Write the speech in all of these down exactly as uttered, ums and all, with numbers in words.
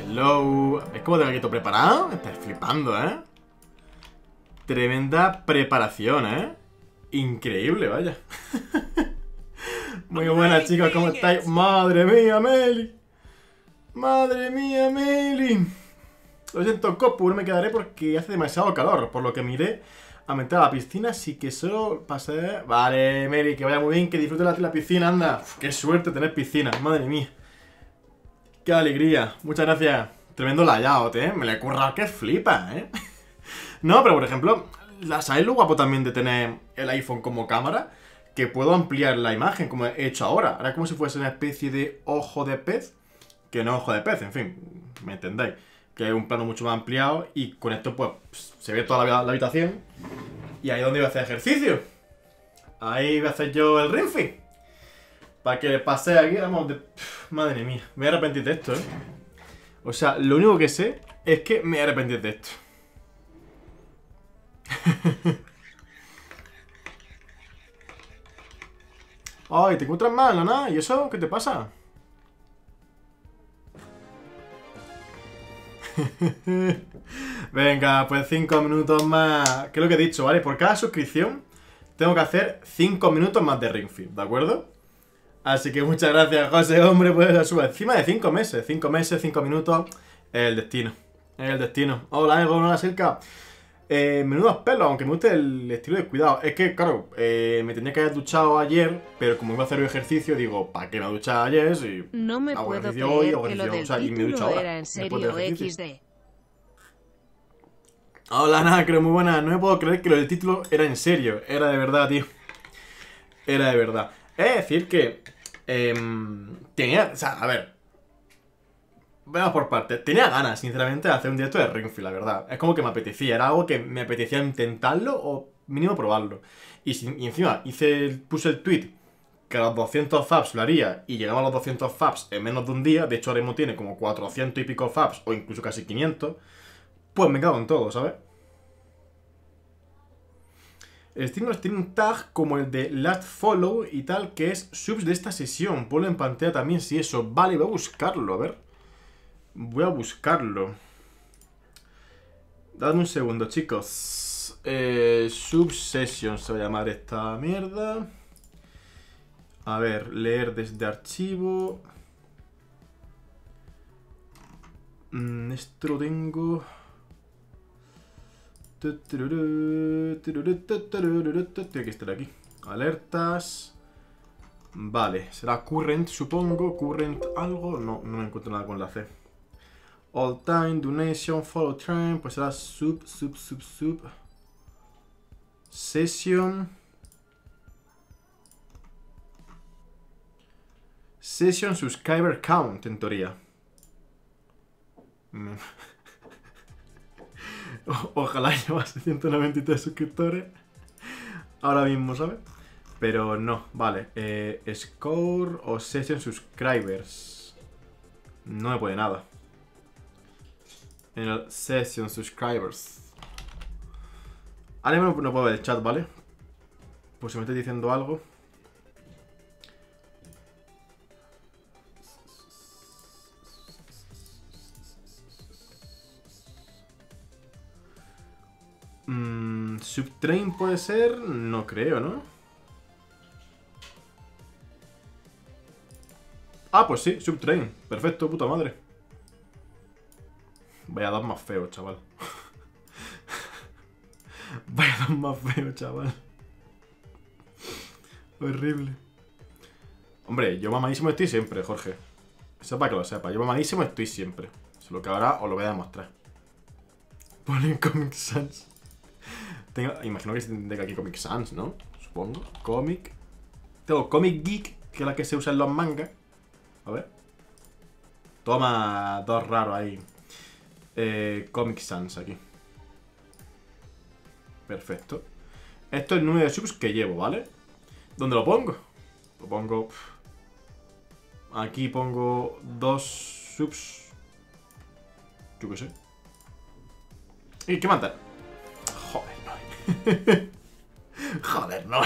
Hello. ¿Es como tengo aquí todo preparado? Estás flipando, ¿eh? Tremenda preparación, ¿eh? Increíble, vaya. Muy buenas, chicos, ¿cómo estáis? Madre mía, Meli. Madre mía, Meli. Lo siento, Copu, no me quedaré porque hace demasiado calor. Por lo que miré a meter a la piscina, así que solo pasé... Vale, Meli, que vaya muy bien, que disfrute la, la piscina, anda. Uf, qué suerte tener piscina, madre mía. Qué alegría, muchas gracias. Tremendo layout, ¿eh? Me le he currado que flipa, ¿eh? No, pero por ejemplo, ¿sabéis lo guapo también de tener el iPhone como cámara? Que puedo ampliar la imagen, como he hecho ahora. Ahora como si fuese una especie de ojo de pez. Que no ojo de pez, en fin, me entendéis. Que es un plano mucho más ampliado. Y con esto, pues, se ve toda la, la habitación. Y ahí es donde voy a hacer ejercicio. Ahí voy a hacer yo el Ring Fit. Para que pase aquí, vamos, de... Pff, madre mía, me voy a arrepentir de esto, ¿eh? O sea, lo único que sé es que me voy a arrepentir de esto. Ay, ¿te encuentras mal, Nana? ¿Y eso? ¿Qué te pasa? Venga, pues cinco minutos más. ¿Qué es lo que he dicho, vale? Por cada suscripción tengo que hacer cinco minutos más de Ring Fit, ¿de acuerdo? Así que muchas gracias, José, hombre, pues la suba. Encima de cinco meses, cinco meses, cinco minutos. Es el destino. Es el destino. Hola, Ego, hola, Silka. Eh, menudos pelos, aunque me guste el estilo de cuidado. Es que, claro, eh, me tenía que haber duchado ayer, pero como iba a hacer el ejercicio, digo, ¿para qué me he duchado ayer? Si no me hago puedo ejercicio creer hoy, hago que lo ejercicio, del o sea, y me ducho título ahora. era en después del serio ejercicio. equis de. Hola, nada, creo muy buena. No me puedo creer que lo del título era en serio. Era de verdad, tío. Era de verdad. Es decir que... Eh, tenía... O sea, a ver... Vamos por partes. Tenía ganas, sinceramente, de hacer un directo de Ring Fit, la verdad. Es como que me apetecía. Era algo que me apetecía intentarlo o mínimo probarlo. Y, si, y encima hice, puse el tweet que a los doscientos faps lo haría y llegaba a los doscientos faps en menos de un día. De hecho, ahora mismo tiene como cuatrocientos y pico faps o incluso casi quinientos. Pues me cago en todo, ¿sabes? El Steam nos tiene un tag como el de Last Follow y tal, que es subs de esta sesión. Ponlo en pantalla también si eso. Vale, voy a buscarlo, a ver. Voy a buscarlo. Dadme un segundo, chicos. Eh, Subsession se va a llamar esta mierda. A ver, leer desde archivo. Mm, esto lo tengo... Tiene que estar aquí. Alertas. Vale, será current, supongo. Current algo. No, no me encuentro nada con la C. All time, donation, follow trend. Pues será sub, sub, sub, sub. Session. Session subscriber count, en teoría. Ojalá llevase ciento noventa y tres suscriptores ahora mismo, ¿sabes? Pero no, vale. Eh, score o session subscribers. No me pone nada. En el session subscribers. Ahora mismo no puedo ver el chat, ¿vale? Pues si me estoy diciendo algo. Mm, Subtrain puede ser, no creo, ¿no? Ah, pues sí, Subtrain. Perfecto, puta madre. Vaya dos más feo, chaval. Vaya dos más feo, chaval. Horrible. Hombre, yo mamadísimo estoy siempre, Jorge. Eso para que lo sepa. Yo mamadísimo estoy siempre. Solo que ahora os lo voy a demostrar. Ponen Comic Sans. Tengo, imagino que tenga aquí Comic Sans, ¿no? Supongo. Comic. Tengo Comic Geek, que es la que se usa en los mangas. A ver. Toma dos raros ahí. Eh, Comic Sans aquí. Perfecto. Esto es el número de subs que llevo, ¿vale? ¿Dónde lo pongo? Lo pongo... Aquí pongo dos subs. Yo qué sé. ¿Y qué manda? Joder, no. Joder, no.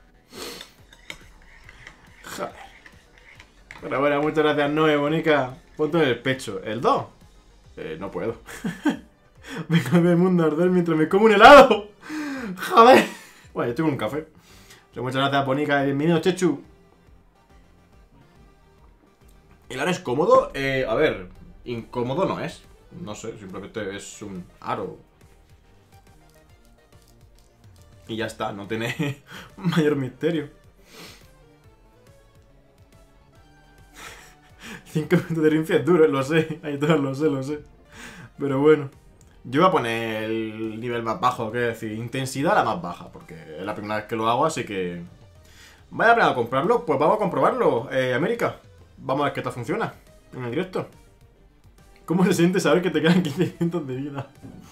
Joder. Pero bueno, muchas gracias, Noé, bonica. Ponte en el pecho. ¿El dos? Eh, no puedo. Venga del mundo a arder mientras me como un helado. Joder. Bueno, yo tengo un café. Muchas gracias, Ponica. Bienvenido, Chechu. ¿El aro es cómodo? Eh, a ver, incómodo no es. No sé, simplemente es un aro. Y ya está, no tiene mayor misterio. Cinco minutos de rinfia es duro, lo sé. Ahí todos lo sé, lo sé. Pero bueno. Yo voy a poner el nivel más bajo, que es decir, intensidad la más baja. Porque es la primera vez que lo hago, así que... ¿Vaya a planear comprarlo? Pues vamos a comprobarlo, eh, América. Vamos a ver qué tal funciona en el directo. ¿Cómo se siente saber que te quedan quinientos de vida?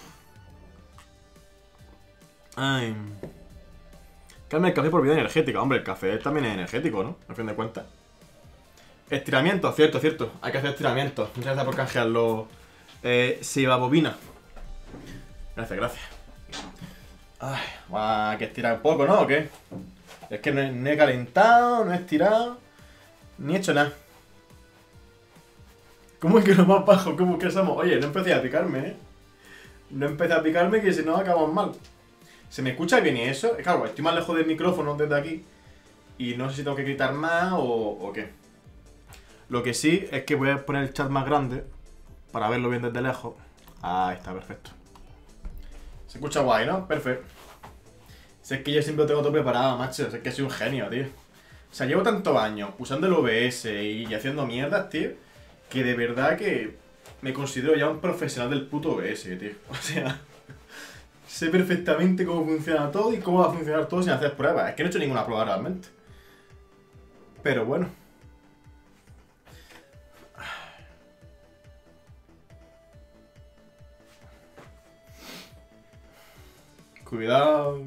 Ay. Cambia el café por vida energética. Hombre, el café también es energético, ¿no? A fin de cuentas. Estiramiento, cierto, cierto. Hay que hacer estiramiento. Muchas gracias por canjearlo. Eh, Siva Bobina. Gracias, gracias. Ay, hay que estirar un poco, ¿no? ¿O qué? Es que no he, no he calentado, no he estirado, ni he hecho nada. ¿Cómo es que lo más bajo? ¿Cómo que somos? Oye, no empecé a picarme, ¿eh? No empecé a picarme que si no acabamos mal. ¿Se me escucha bien y eso? Claro, estoy más lejos del micrófono desde aquí. Y no sé si tengo que gritar más o, o qué. Lo que sí es que voy a poner el chat más grande para verlo bien desde lejos. Ahí está, perfecto. Se escucha guay, ¿no? Perfecto. Si es que yo siempre lo tengo todo preparado, macho. Si es que soy un genio, tío. O sea, llevo tantos años usando el O B S y haciendo mierdas, tío, que de verdad que me considero ya un profesional del puto O B S, tío. O sea, sé perfectamente cómo funciona todo y cómo va a funcionar todo sin hacer pruebas. Es que no he hecho ninguna prueba realmente. Pero bueno. Cuidado.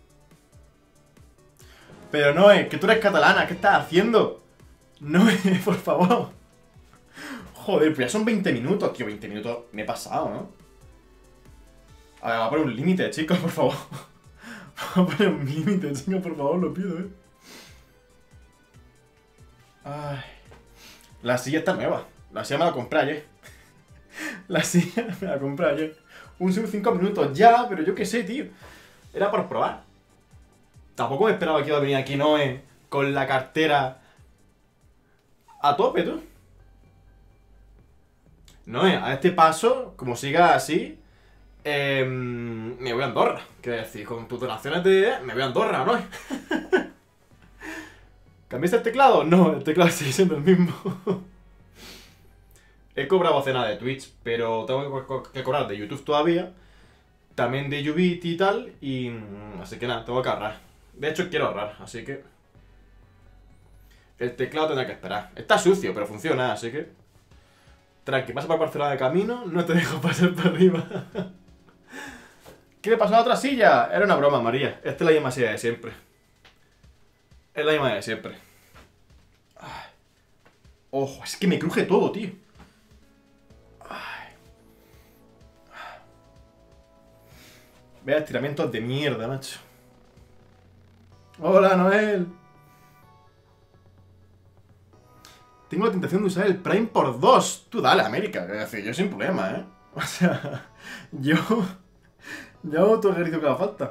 Pero no, es que tú eres catalana, ¿qué estás haciendo? No, por favor. Joder, pues ya son veinte minutos, tío, veinte minutos me he pasado, ¿no? A ver, va a poner un límite, chicos, por favor. Va a poner un límite, chicos, por favor, lo pido, ¿eh? Ay. La silla está nueva. La silla me la compré ayer. La silla me la compré ayer. Un sub cinco minutos ya, pero yo qué sé, tío. Era por probar. Tampoco me esperaba que iba a venir aquí Noé con la cartera a tope, tú. Noé, a este paso, como siga así, eh, me voy a Andorra. Quiero decir, con tus donaciones de... me voy a Andorra, ¿no? ¿Cambiaste el teclado? No, el teclado sigue siendo el mismo. He cobrado cena de Twitch, pero tengo que cobrar de YouTube todavía. También de Ubit y tal, y... así que nada, tengo que ahorrar. De hecho, quiero ahorrar, así que... el teclado tendrá que esperar. Está sucio, pero funciona, así que... tranqui, pasa por Barcelona de camino, no te dejo pasar para arriba. ¿Qué le pasó a la otra silla? Era una broma, María. Esta es la misma silla de siempre. Es la misma de siempre. Ay. Ojo, es que me cruje todo, tío. Ay. Vea estiramientos de mierda, macho. Hola, Noel. Tengo la tentación de usar el Prime por dos. Tú dale, América. Es decir, yo sin problema, ¿eh? O sea, yo... yo hago todo el ejercicio que haga falta.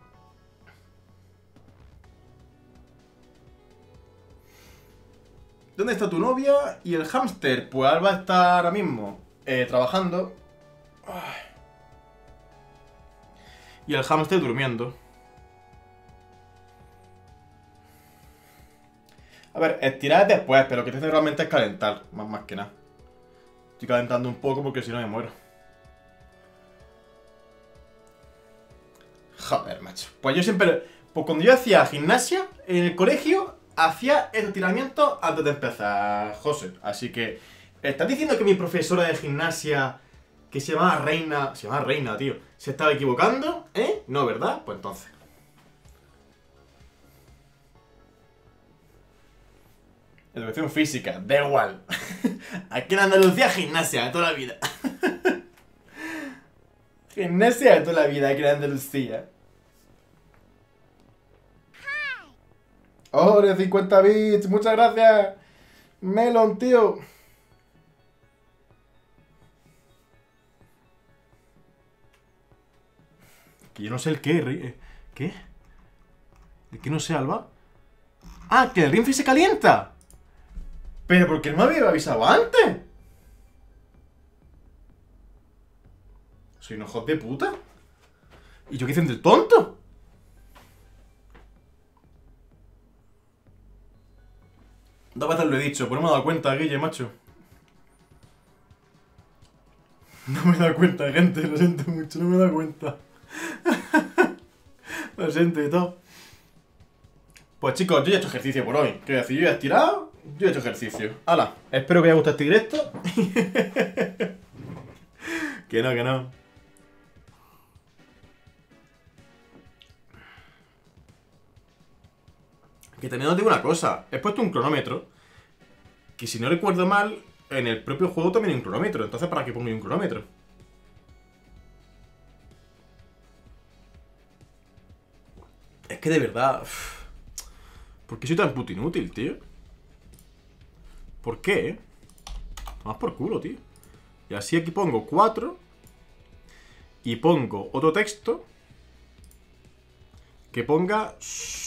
¿Dónde está tu novia y el hámster? Pues Alba está ahora mismo eh, trabajando. Ay. Y el hámster durmiendo. A ver, estirar después, pero lo que te hace realmente es calentar, más, más que nada. Estoy calentando un poco porque si no me muero. Joder, macho. Pues yo siempre... pues cuando yo hacía gimnasia en el colegio, hacía el estiramiento antes de empezar, José. Así que... ¿estás diciendo que mi profesora de gimnasia, que se llamaba Reina... se llamaba Reina, tío, se estaba equivocando? ¿Eh? No, ¿verdad? Pues entonces... educación física, da igual. Aquí en Andalucía, gimnasia de toda la vida. Gimnasia de toda la vida aquí en Andalucía. ¡Oh, de cincuenta bits! ¡Muchas gracias! Melon, tío. Que yo no sé el qué, Ri- ¿Qué? ¿De qué no sé, Alba? ¡Ah, que el Ring Fit se calienta! ¿Pero por qué no me había avisado antes? Soy un hijo de puta. ¿Y yo qué hice del tonto? Dos veces lo he dicho, pero no me he dado cuenta, Guille, macho. No me he dado cuenta, gente, lo siento mucho, no me he dado cuenta. Lo siento y todo. Pues chicos, yo ya he hecho ejercicio por hoy. Quiero decir, yo ya he estirado, yo he hecho ejercicio. ¡Hala! Espero que os haya gustado este directo. Que no, que no. Que también os digo una cosa. He puesto un cronómetro. Que si no recuerdo mal, en el propio juego también hay un cronómetro. Entonces, ¿para qué pongo yo un cronómetro? Es que de verdad... Uff, ¿por qué soy tan puto inútil, tío? ¿Por qué? Más por culo, tío. Y así aquí pongo cuatro. Y pongo otro texto. Que ponga...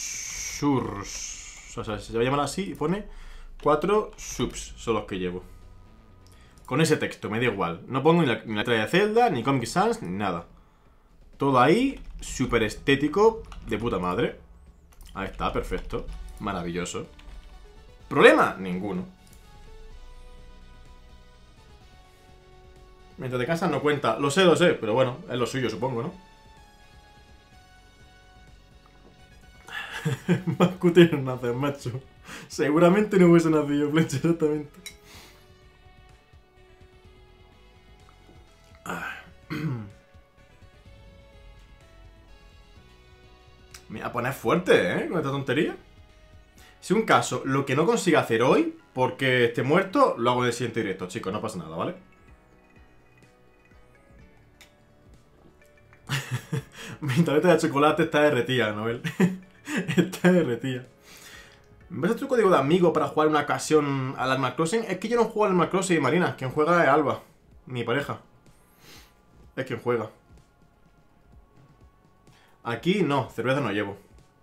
Surs. O sea, se va a llamar así y pone... cuatro subs son los que llevo. Con ese texto, me da igual. No pongo ni la, ni la letra de Zelda, ni Comic Sans, ni nada. Todo ahí, súper estético, de puta madre. Ahí está, perfecto. Maravilloso. ¿Problema? Ninguno. Mientras te cansas no cuenta. Lo sé, lo sé, pero bueno, es lo suyo, supongo, ¿no? Más cutre no nacer, macho. Seguramente no hubiese nacido, Flecha, exactamente. Me voy a poner fuerte, ¿eh? Con esta tontería. Si un caso, lo que no consiga hacer hoy, porque esté muerto, lo hago en el siguiente directo, chicos, no pasa nada, ¿vale? Mi tableta de chocolate está derretida, Noel. Está derretida. ¿Ves el truco digo de amigo para jugar una ocasión al Animal Crossing? Es que yo no juego al Animal Crossing, Marina. Quien juega es Alba, mi pareja. Es quien juega. Aquí no, cerveza no llevo.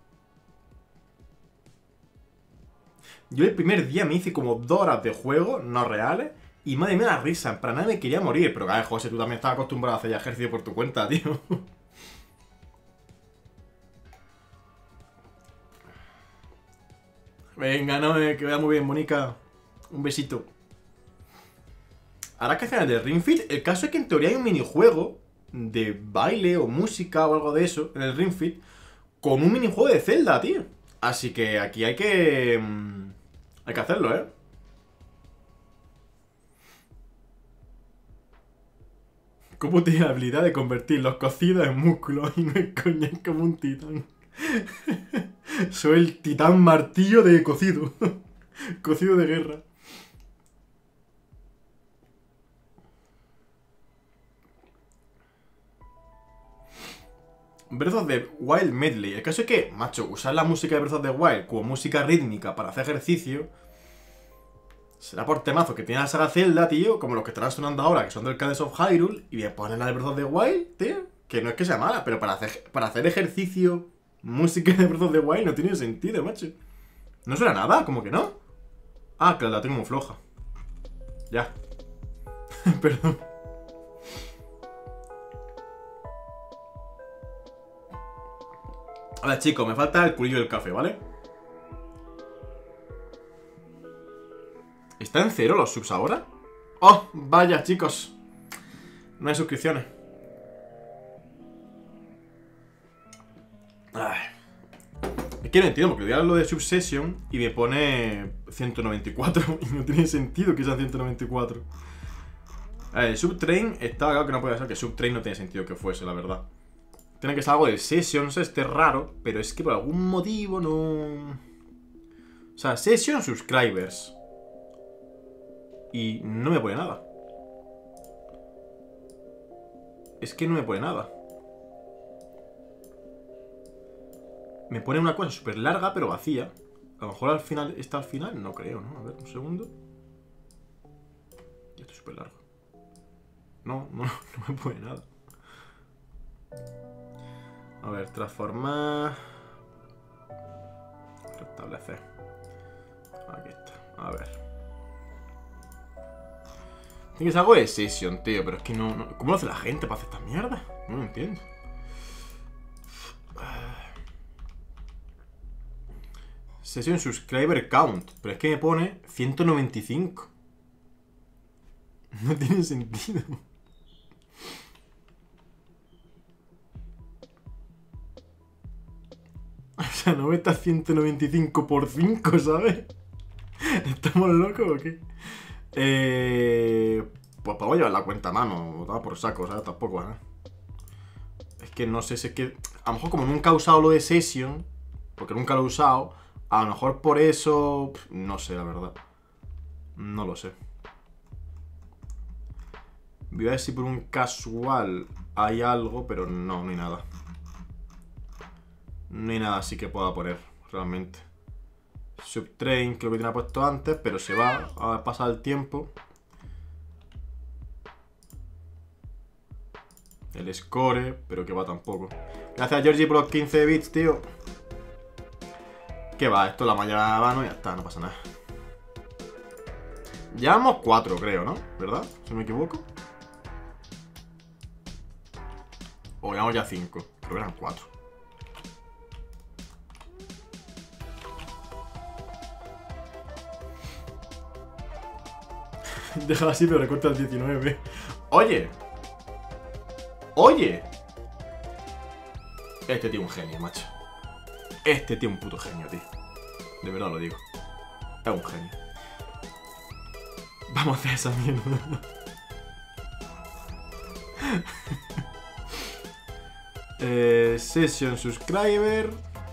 Yo el primer día me hice como dos horas de juego, no reales. Y madre mía la risa, para nada me quería morir. Pero claro, José, tú también estás acostumbrado a hacer ya ejercicio por tu cuenta, tío. Venga, no, eh, que vaya muy bien, Mónica. Un besito. Ahora que hacen de Ring Fit, el caso es que en teoría hay un minijuego de baile o música o algo de eso en el Ring Fit con un minijuego de Zelda, tío. Así que aquí hay que... mmm, hay que hacerlo, ¿eh? ¿Cómo tiene la habilidad de convertir los cocidos en músculos? Y no es coña, es como un titán. Soy el titán martillo de cocido. Cocido de guerra. Breath of the Wild Medley. El caso es que, macho, usar la música de Breath of the Wild como música rítmica para hacer ejercicio será por temazo que tiene la saga Zelda, tío, como los que están sonando ahora, que son del Cadence of Hyrule, y voy a poner la de Breath of the Wild, tío, que no es que sea mala, pero para hacer, para hacer ejercicio, música de Breath of the Wild no tiene sentido, macho. No suena nada, como que no. Ah, claro, la tengo muy floja. Ya. Perdón. A ver, chicos, me falta el culillo del café, ¿vale? ¿Está en cero los subs ahora? ¡Oh! Vaya, chicos. No hay suscripciones. Ay. Es que no entiendo, porque voy a lo de Subsession y me pone ciento noventa y cuatro. Y no tiene sentido que sea ciento noventa y cuatro. A ver, el Subtrain está claro que no puede ser, que Subtrain no tiene sentido que fuese, la verdad. Tiene que ser algo de Sessions, este raro, pero es que por algún motivo no... O sea, Session Subscribers. Y no me pone nada. Es que no me pone nada. Me pone una cosa súper larga, pero vacía. A lo mejor al final está al final, no creo, ¿no? A ver, un segundo. Ya está súper largo. No, no, no me pone nada. A ver, transformar. Restablecer. Aquí está. A ver. Tiene que ser algo de session, tío. Pero es que no, no... ¿Cómo lo hace la gente para hacer esta mierda? No lo entiendo. Session subscriber count. Pero es que me pone ciento noventa y cinco. No tiene sentido. O sea, no está ciento noventa y cinco por cinco, ¿sabes? ¿Estamos locos o qué? Eh... Pues podemos llevar la cuenta a mano, o por saco, ¿sabes? Tampoco, ¿eh? Es que no sé si es que... A lo mejor como nunca he usado lo de Session, porque nunca lo he usado, a lo mejor por eso... No sé, la verdad. No lo sé. Voy a ver si por un casual hay algo, pero no, no hay nada. No hay nada así que pueda poner, realmente. Subtrain, creo que tiene puesto antes, pero se va a pasar el tiempo. El score, pero que va tampoco. Gracias, Georgie, por los quince bits, tío. Que va, esto la malla mano y ya está, no pasa nada. Llevamos cuatro, creo, ¿no? ¿Verdad? Si no me equivoco. O llevamos ya cinco. Creo que eran cuatro. Déjala así, pero recorta el diecinueve. Oye. Oye. Este tío es un genio, macho. Este tío es un puto genio, tío. De verdad lo digo. Es un genio. Vamos a hacer esa mierda. eh, Session subscriber.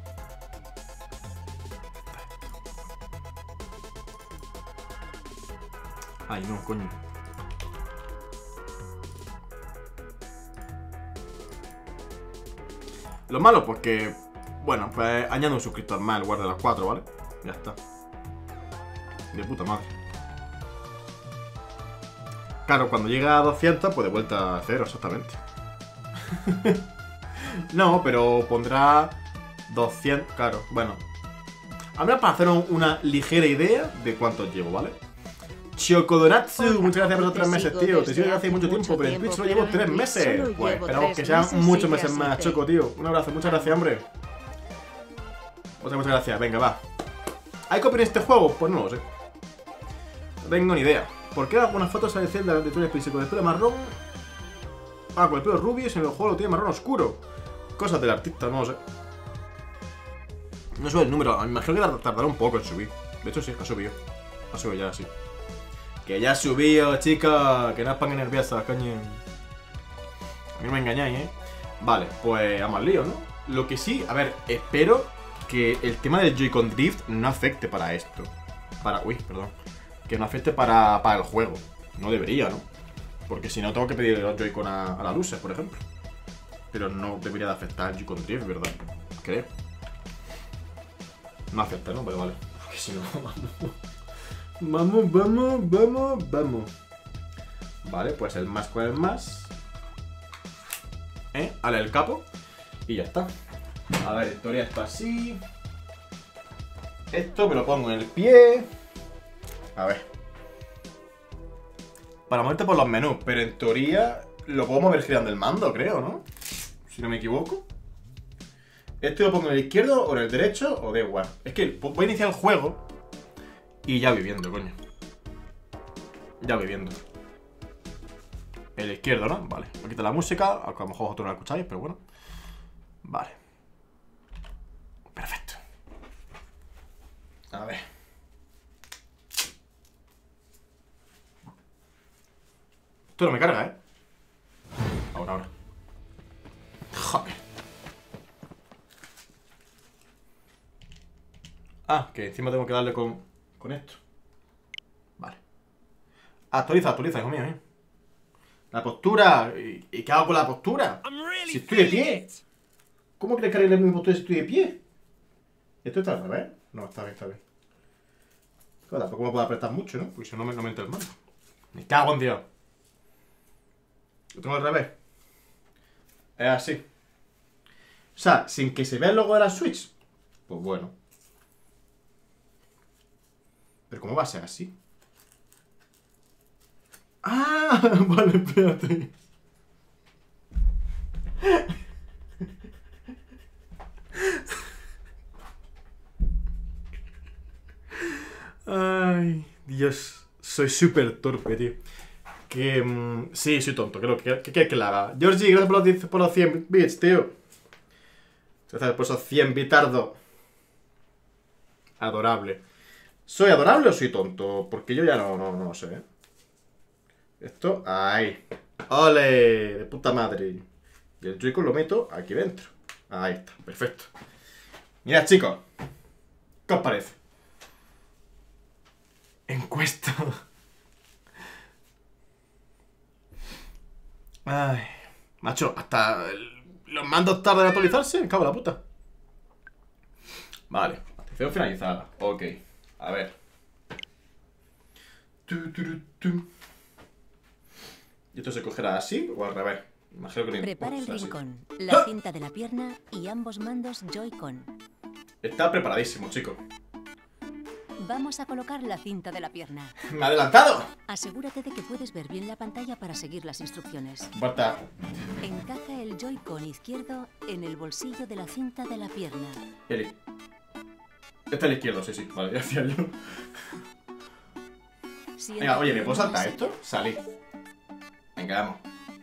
Ay, no, coño. Lo malo, pues que... Bueno, pues añado un suscriptor más en lugar de las cuatro, ¿vale? Ya está. De puta madre. Claro, cuando llega a doscientos, pues de vuelta a cero, exactamente. No, pero pondrá doscientos... Claro, bueno. A menos para hacer una ligera idea de cuántos llevo, ¿vale? Chocodoratsu, muchas gracias por los tres meses, tío. Te sigo desde hace mucho tiempo, pero en Twitch solo llevo tres meses. Pues esperamos que sean muchos meses más, Choco, tío. Un abrazo, muchas gracias, hombre. O sea, muchas gracias, venga, va. ¿Hay copia en este juego? Pues no lo sé. No tengo ni idea. ¿Por qué algunas fotos sale Zelda de Twilight Princess con el pelo marrón? Ah, con el pelo rubio y en el juego lo tiene marrón oscuro. Cosas del artista, no lo sé. No sube el número, me imagino que tardará un poco en subir. De hecho, sí, ha subido. Ha subido ya, sí. Que ya ha subido, chicos. Que no os pongan nerviosos, coño. A mí no me engañáis, ¿eh? Vale, pues vamos al lío, ¿no? Lo que sí, a ver, espero que el tema del Joy-Con Drift no afecte para esto. Para... Uy, perdón. Que no afecte para, para el juego. No debería, ¿no? Porque si no tengo que pedir el Joy-Con a, a la Luces, por ejemplo. Pero no debería de afectar el Joy-Con Drift, ¿verdad? Creo. No afecta, ¿no? Vale, vale. Porque si no... Vamos, vamos, vamos, vamos. Vale, pues el más con el más. ¿Eh? Ale el capo. Y ya está. A ver, esto haría esto así. Esto me lo pongo en el pie. A ver. Para moverte por los menús. Pero en teoría lo puedo mover girando el mando, creo, ¿no? Si no me equivoco. Este lo pongo en el izquierdo o en el derecho o da igual. Es que voy a iniciar el juego y ya viviendo, coño. Ya viviendo. El izquierdo, ¿no? Vale. Me quita la música, aunque a lo mejor vosotros no la escucháis, pero bueno. Vale. Perfecto. A ver. Esto no me carga, ¿eh? Ahora, ahora. Joder. Ah, que encima tengo que darle con, con esto. Vale. Actualiza, actualiza, hijo mío, ¿eh? La postura. ¿Y, ¿Y qué hago con la postura? Si estoy de pie. ¿Cómo crees que arregle mi postura si estoy de pie? ¿Esto está al revés? No, está bien, está bien. Claro, tampoco me puedo apretar mucho, ¿no? Porque si no, no me, no me entra el mando. Me cago en Dios. Lo tengo al revés. Es así. O sea, sin que se vea el logo de la Switch. Pues bueno. ¿Pero cómo va a ser así? ¡Ah! Vale, espérate. Ay, Dios. Soy súper torpe, tío. Que... Um, sí, soy tonto. ¿Qué quieres que, que, que la haga? Georgie, gracias por los, por los cien bits, tío. Gracias por esos cien bitardos. Adorable. ¿Soy adorable o soy tonto? Porque yo ya no, no, no lo sé, ¿eh? Esto, ahí. ¡Ole! De puta madre. Y el Joy-Con lo meto aquí dentro. Ahí está, perfecto. Mirad, chicos. ¿Qué os parece? Encuesta. Ay. Macho, hasta los mandos tardan en actualizarse. Me cago en la puta. Vale. Atención finalizada. Ok. A ver. Tu, tu, tu, tu. ¿Y esto se cogerá así o al revés? Imagino que ni... Prepara oh, el así. rincón, la cinta de la pierna y ambos mandos Joy-Con. Está preparadísimo, chico. Vamos a colocar la cinta de la pierna. ¡Me ha adelantado! Asegúrate de que puedes ver bien la pantalla para seguir las instrucciones. Barta. Encaja el Joy-Con izquierdo en el bolsillo de la cinta de la pierna. Eli. Este es el izquierdo, sí, sí. Vale, ya decía yo. Venga, oye, ¿me puedo saltar esto? Salí. Venga, vamos.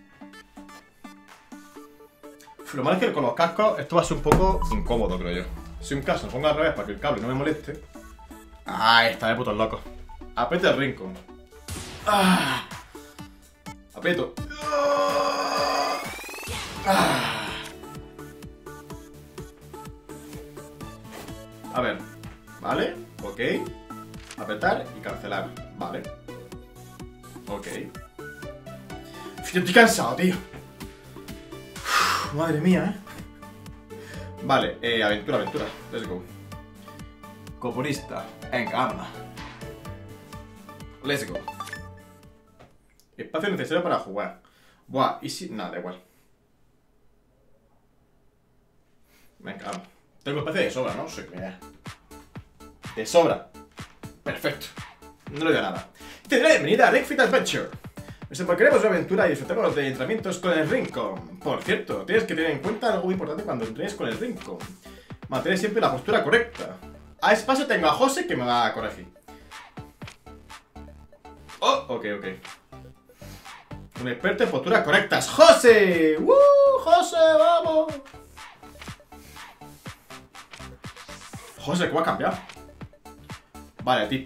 Uf, lo malo es que con los cascos esto va a ser un poco incómodo, creo yo. Si un caso lo pongo al revés para que el cable no me moleste. Ah, está de putos locos. Aprieta el rincón. Ah. Aprieto. Ah. A ver. Vale. Ok. Apretar y cancelar. Vale. Ok. Uf, yo estoy cansado, tío. Uf, madre mía, eh. Vale, eh, aventura, aventura. Let's go. Comunista. Venga, vámonos. Let's go. Espacio necesario para jugar. Buah, y si... Nada, da igual. Venga, vamos. Tengo espacio de sobra, ¿no? Sí, mira. De sobra. Perfecto. No le doy nada. Te doy la bienvenida a Ring Fit Adventure. Nos embarcaremos en una aventura y disfrutaremos de entrenamientos con el Rincon. Por cierto, tienes que tener en cuenta algo muy importante cuando entrenes con el Rincon. Mantener siempre la postura correcta. A ese paso tengo a José que me va a corregir. Oh, ok, ok. Un experto en posturas correctas. ¡José! ¡Woo! ¡José, vamos! José, ¿cómo ha cambiado? Vale, tip.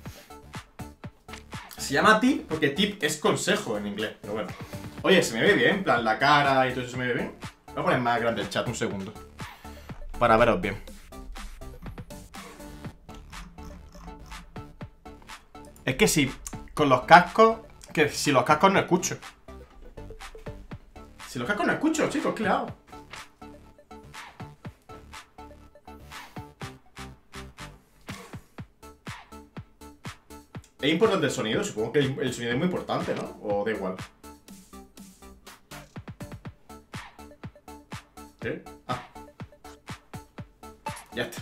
Se llama tip porque tip es consejo en inglés, pero bueno. Oye, ¿se me ve bien? En plan, la cara y todo eso se me ve bien. Voy a poner más grande el chat un segundo para veros bien. Es que si con los cascos... Que si los cascos no escucho. Si los cascos no escucho, chicos, ¿qué le hago? ¿Es importante el sonido? Supongo que el sonido es muy importante, ¿no? O da igual. ¿Qué? Ah. Ya está.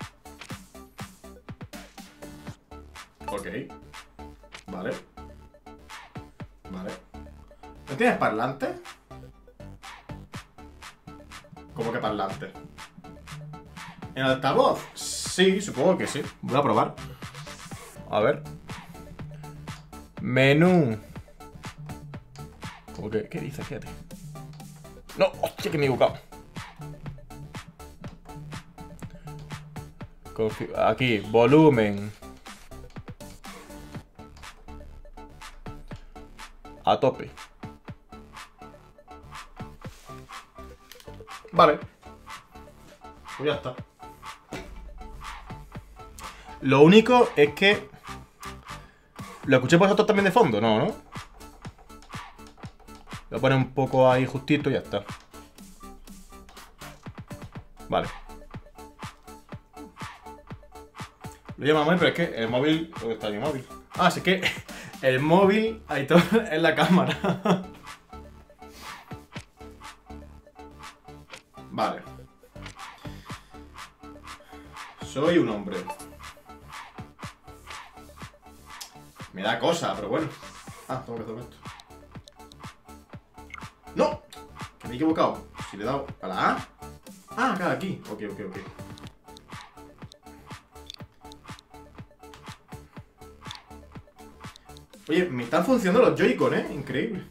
Ok. Vale. Vale. ¿No tienes parlante? ¿Cómo que parlante? ¿En altavoz? Sí, supongo que sí. Voy a probar. A ver. Menú. ¿Cómo que? ¿Qué dice? Fíjate. No, hostia, que me he equivocado. Confi- Aquí, volumen. A tope. Vale. Pues ya está. Lo único es que... ¿Lo escucháis vosotros también de fondo? No, ¿no? Voy a poner un poco ahí justito y ya está. Vale. Lo llamo móvil, pero es que el móvil... ¿Dónde está mi móvil? Ah, sí que el móvil... Ahí todo es la cámara. Vale. Soy un hombre. Me da cosa, pero bueno. Ah, tengo que hacer esto. ¡No! Que me he equivocado. Si le he dado a la A. Ah, acá, aquí. Ok, ok, ok. Oye, me están funcionando los Joy-Con, ¿eh? Increíble.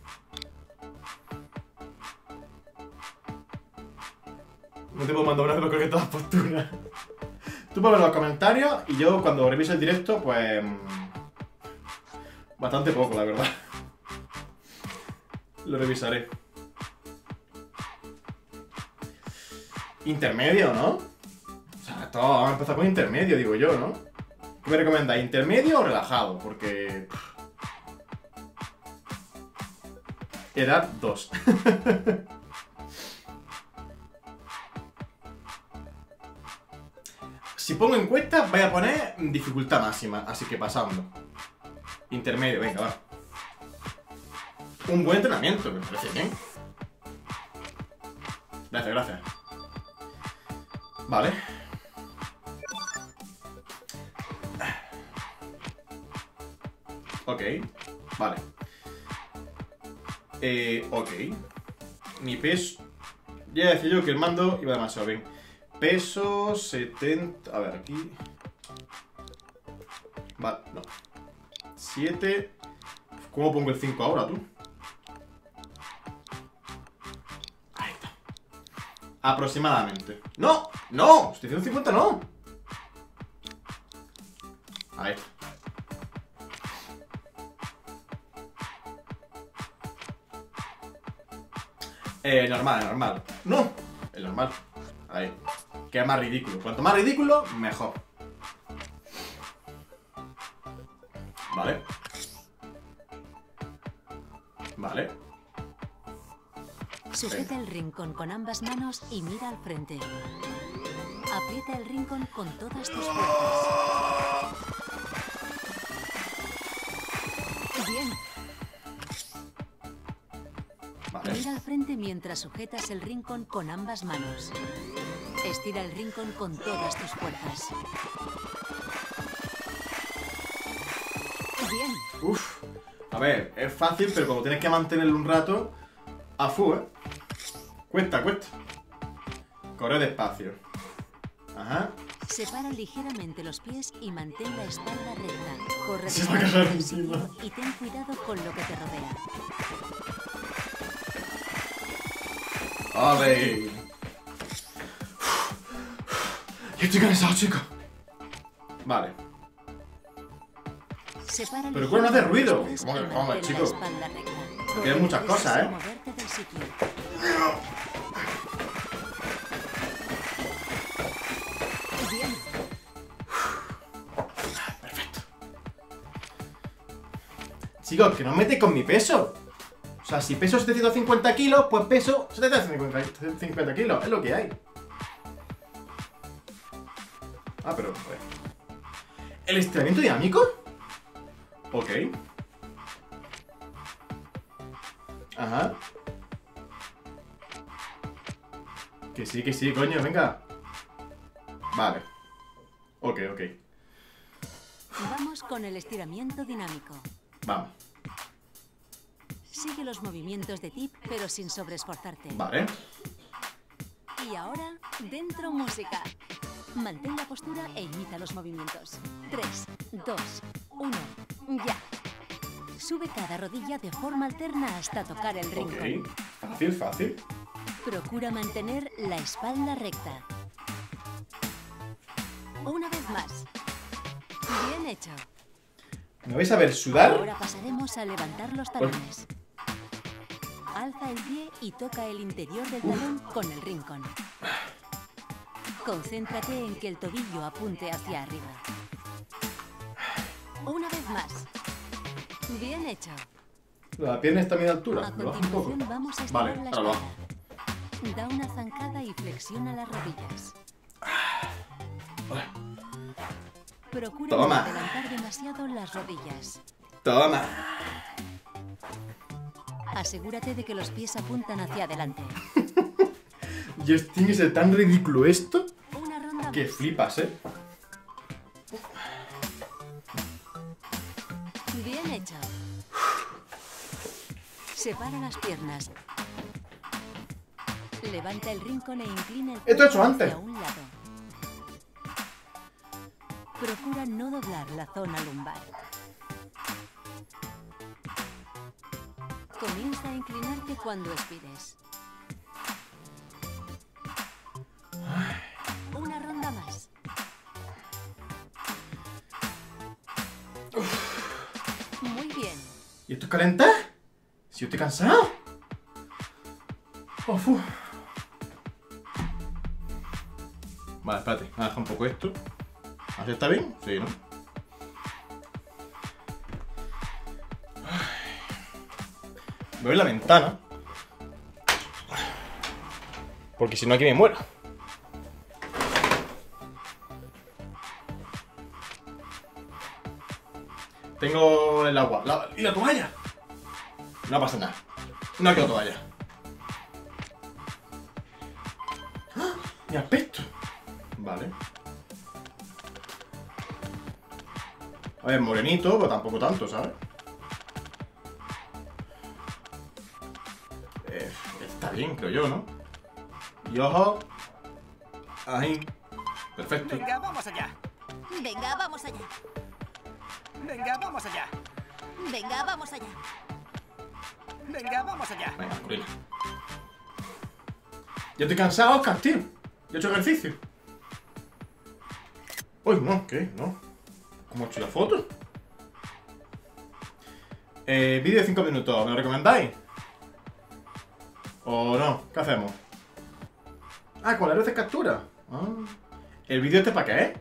No te puedo mandar una creo que todas las posturas. Tú pones los comentarios y yo cuando revise el directo, pues... bastante poco, la verdad. Lo revisaré. Intermedio, ¿no? O sea, esto vamos a empezar con intermedio, digo yo, ¿no? ¿Qué me recomendáis? ¿Intermedio o relajado? Porque... edad dos. Si pongo encuesta, voy a poner dificultad máxima, así que pasando. Intermedio, venga, va. Un buen entrenamiento, me parece bien. Gracias, gracias. Vale. Ok, vale. Eh, ok. Mi peso... Ya decía yo que el mando iba demasiado bien. Peso setenta... A ver, aquí... Vale, no. siete... ¿Cómo pongo el cinco ahora, tú? Ahí está. Aproximadamente. ¡No! ¡No! Estoy diciendo cincuenta, no. Ahí está. Eh, normal, normal. ¡No! El normal. Ahí. Queda más ridículo. Cuanto más ridículo, mejor. Vale. Vale. Sujeta el rincón con ambas manos y mira al frente. Aprieta el rincón con todas tus fuerzas. Bien. Vale. Mira al frente mientras sujetas el rincón con ambas manos. Estira el rincón con todas tus fuerzas. Bien. Uf. A ver, es fácil, pero como tienes que mantenerlo un rato, a full, ¿eh? Cuesta, cuesta. Corre despacio. Ajá. Separa ligeramente los pies y mantén la espalda recta. Corre Se va a cagar despacio encima. y ten cuidado con lo que te rodea. A ver. Yo estoy cansado, chico. Vale. Separa Pero ¿cuál no hace ruido? ligeramente los ¿Cómo que- pies y cómo, mantén la chico? espalda recta. Porque hay muchas Corre cosas, sin ¿eh? moverte del sitio. Bien. Chicos, que no mete con mi peso. O sea, si peso setecientos cincuenta kilos, pues peso setecientos cincuenta kilos. Es lo que hay. Ah, pero... pues. ¿El estiramiento dinámico? Ok. Ajá. Que sí, que sí, coño, venga. Vale. Ok, ok. Vamos con el estiramiento dinámico. Vamos. Sigue los movimientos de tip, pero sin sobreesforzarte. Vale. Y ahora, dentro música. Mantén la postura e imita los movimientos. tres, dos, uno, ya. Sube cada rodilla de forma alterna hasta tocar el rincón. Ok. Fácil, fácil. Procura mantener la espalda recta. Una vez más. Bien hecho. ¿Me vais a ver sudar? Ahora pasaremos a levantar los talones. Alza el pie y toca el interior del talón con el rincón. Concéntrate en que el tobillo apunte hacia arriba. Una vez más. Bien hecho. La pierna está a mi altura. A Lo bajo un poco. continuación vamos a estirar Vale, la ahora lo espalda. bajo. Da una zancada y flexiona las rodillas. Vale. Procura Toma. no adelantar demasiado las rodillas. Toma. Asegúrate de que los pies apuntan hacia adelante. Y es- tiene que ser tan ridículo esto Una ronda que más. flipas, ¿eh? Separa las piernas. Levanta el rincón e inclina el Esto he hecho cuerpo antes. hacia un lado. Procura no doblar la zona lumbar. Comienza a inclinarte cuando expires. Una ronda más. Muy bien. ¿Y esto es calentar? Si yo estoy cansado. Oh, fu. Vale, espérate, voy a dejar un poco esto. ¿Así está bien? Sí, ¿no? Voy a la ventana. Porque si no aquí me muero. Tengo el agua. La- ¿Y la toalla? No pasa nada. No quiero toalla. ¡Ah! Mi aspecto. Vale. A ver, morenito, pero tampoco tanto, ¿sabes? Eh, está bien, creo yo, ¿no? Y ojo. Ahí. Perfecto. Venga, vamos allá. Venga, vamos allá. Venga, vamos allá. Venga, vamos allá. Venga, vamos allá. Venga, corrila. Yo estoy cansado, Oscar, tío. Yo he hecho ejercicio. Uy, no, ¿qué? No. ¿Cómo he hecho la foto? Eh, vídeo de cinco minutos, ¿me lo recomendáis? ¿O no? ¿Qué hacemos? Ah, con la red de captura. Ah. ¿El vídeo este para qué es?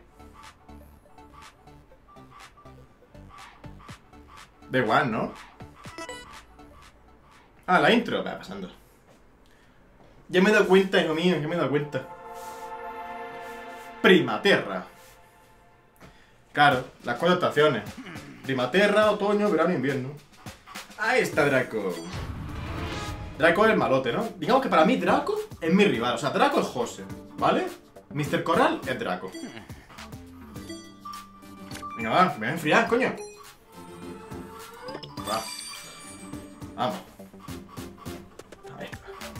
Da igual, ¿no? Ah, la intro. Va pasando. Ya me he dado cuenta, hijo mío, ya me he dado cuenta. Primaterra. Claro, las cuatro estaciones. Primaterra, otoño, verano, invierno. Ahí está Draco. Draco es el malote, ¿no? Digamos que para mí Draco es mi rival. O sea, Draco es José, ¿vale? mister Corral es Draco. Venga, va, me voy a enfriar, coño. Va. Vamos. A ver.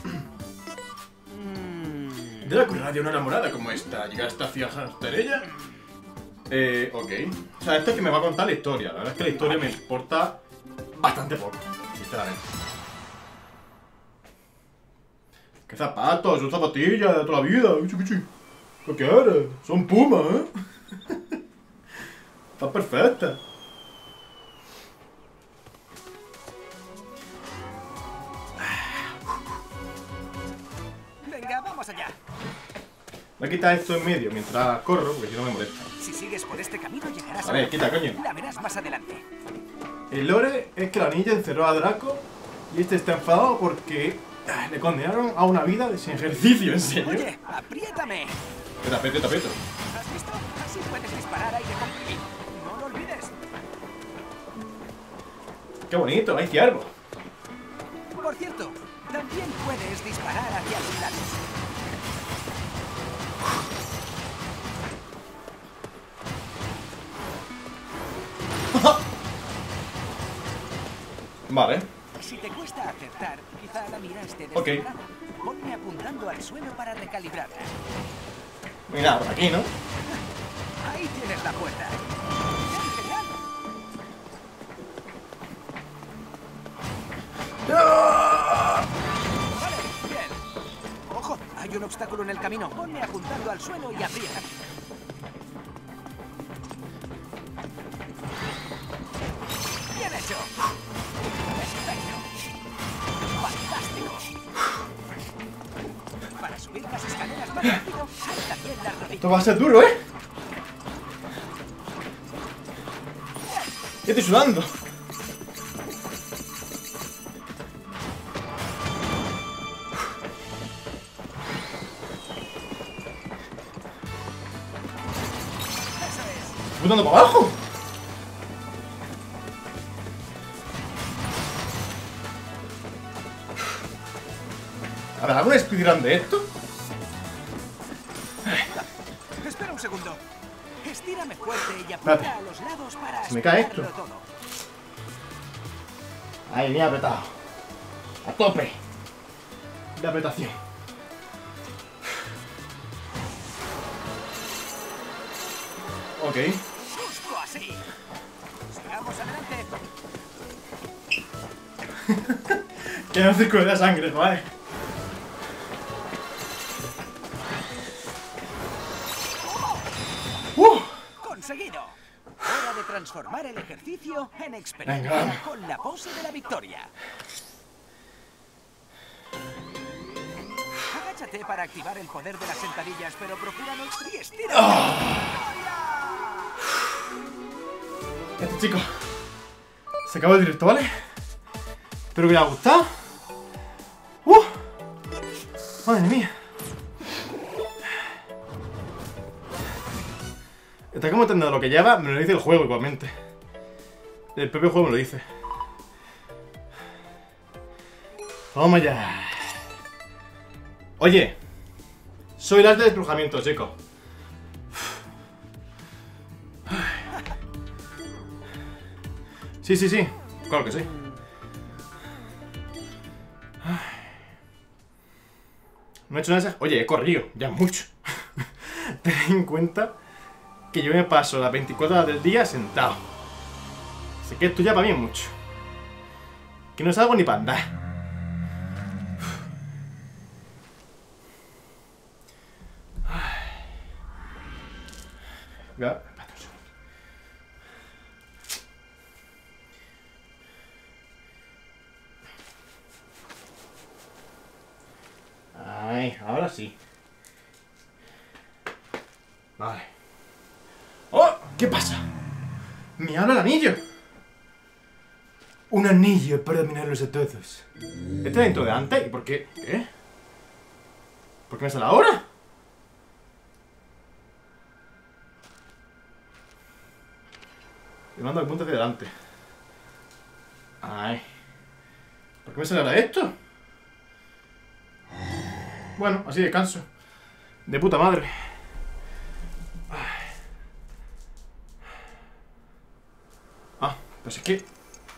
Draco irradia una enamorada como esta. ¿Llegaste a fijar en ella? Eh, ok. O sea, esto es que me va a contar la historia. La verdad es que la historia me importa bastante poco, sinceramente. ¿Qué zapatos? Son zapatillas de toda la vida. Bichi, bichi. ¿Qué quieres? Son pumas, ¿eh? Están perfectas. Venga, vamos allá. Voy a quitar esto en medio mientras corro, porque si no me molesta. Si sigues por este camino llegarás A ver, la quita, meta. coño. La verás más adelante. El lore es que la niña encerró a Draco y este está enfadado porque ah, le condenaron a una vida sin ejercicio, ¿en serio? Oye, apriétame. Te aprieto, te aprieto. ¿Has visto? Así puedes disparar aire comprimido. No lo olvides. Qué bonito, hay ciervos. Por cierto, también puedes disparar hacia los lados. Vale. Si te cuesta acertar, quizá la mira esté Ok. descentrada. Ponme apuntando al suelo para recalibrarla. Mira, por aquí, ¿no? Ahí tienes la puerta. ¡Bien, genial! Vale, bien. Ojo, hay un obstáculo en el camino. Ponme apuntando al suelo y aprieta. ¡Bien hecho! ¡Perfecto! ¡Fantástico! Para subir las escaleras más rápido, alza bien las rodillas. Esto va a ser duro, ¿eh? Ya estoy sudando. ¡Eso es! ¿Botando para abajo? A ver, ¿algún speedrun de esto? Espera un segundo. Estírame fuerte y Espérate. apunta a los lados para Se me cae aspirarlo esto. todo. Ahí, me ha apretado. A tope de apretación. Ok. Justo así. Sigamos adelante. Queda un círculo de sangre, vale. ¡Uh! Conseguido. Hora de transformar el ejercicio en experiencia Venga. con la pose de la victoria. Agáchate para activar el poder de las sentadillas, pero procura no estira. Ya está, chicos. Se acabó el directo, ¿vale? Espero que os haya gustado. ¡Uh! Madre mía. Está como entendiendo lo que lleva, me lo dice el juego igualmente. El propio juego me lo dice. Vamos allá. Oye, soy el arte de estrujamiento, chicos. Sí, sí, sí. Claro que sí. No he hecho nada de... Oye, he corrido. Ya es mucho. Ten en cuenta que yo me paso las veinticuatro horas del día sentado. Así que esto ya para mí es mucho. Que no salgo ni para andar. Ya. Ay, ahora sí. Vale. ¡Oh! ¿Qué pasa? ¡Me habla el anillo! Un anillo para dominarlos a todos. ¿Este es dentro de antes? ¿Y por qué? ¿Qué? ¿Por qué me sale ahora? Le mando el punto hacia adelante. Ay. ¿Por qué me sale ahora esto? Bueno, así descanso. De puta madre. Ah, pues es que...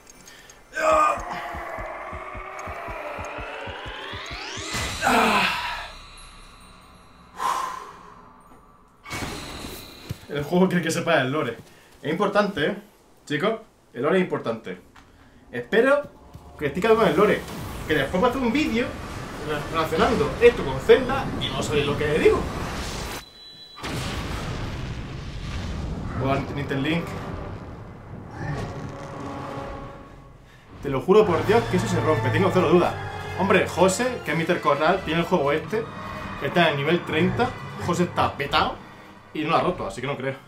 El juego quiere que sepa el lore. Es importante, ¿eh? Chicos, el lore es importante. Espero que esté con el lore. Que después voy a hacer un vídeo relacionando esto con Zelda y no sabéis lo que le digo. Hola, Nintendo Link. Te lo juro por Dios que eso se rompe, tengo cero dudas. Hombre, José, que es míster Corral, tiene el juego este, que está en el nivel treinta. José está petado y no lo ha roto, así que no creo.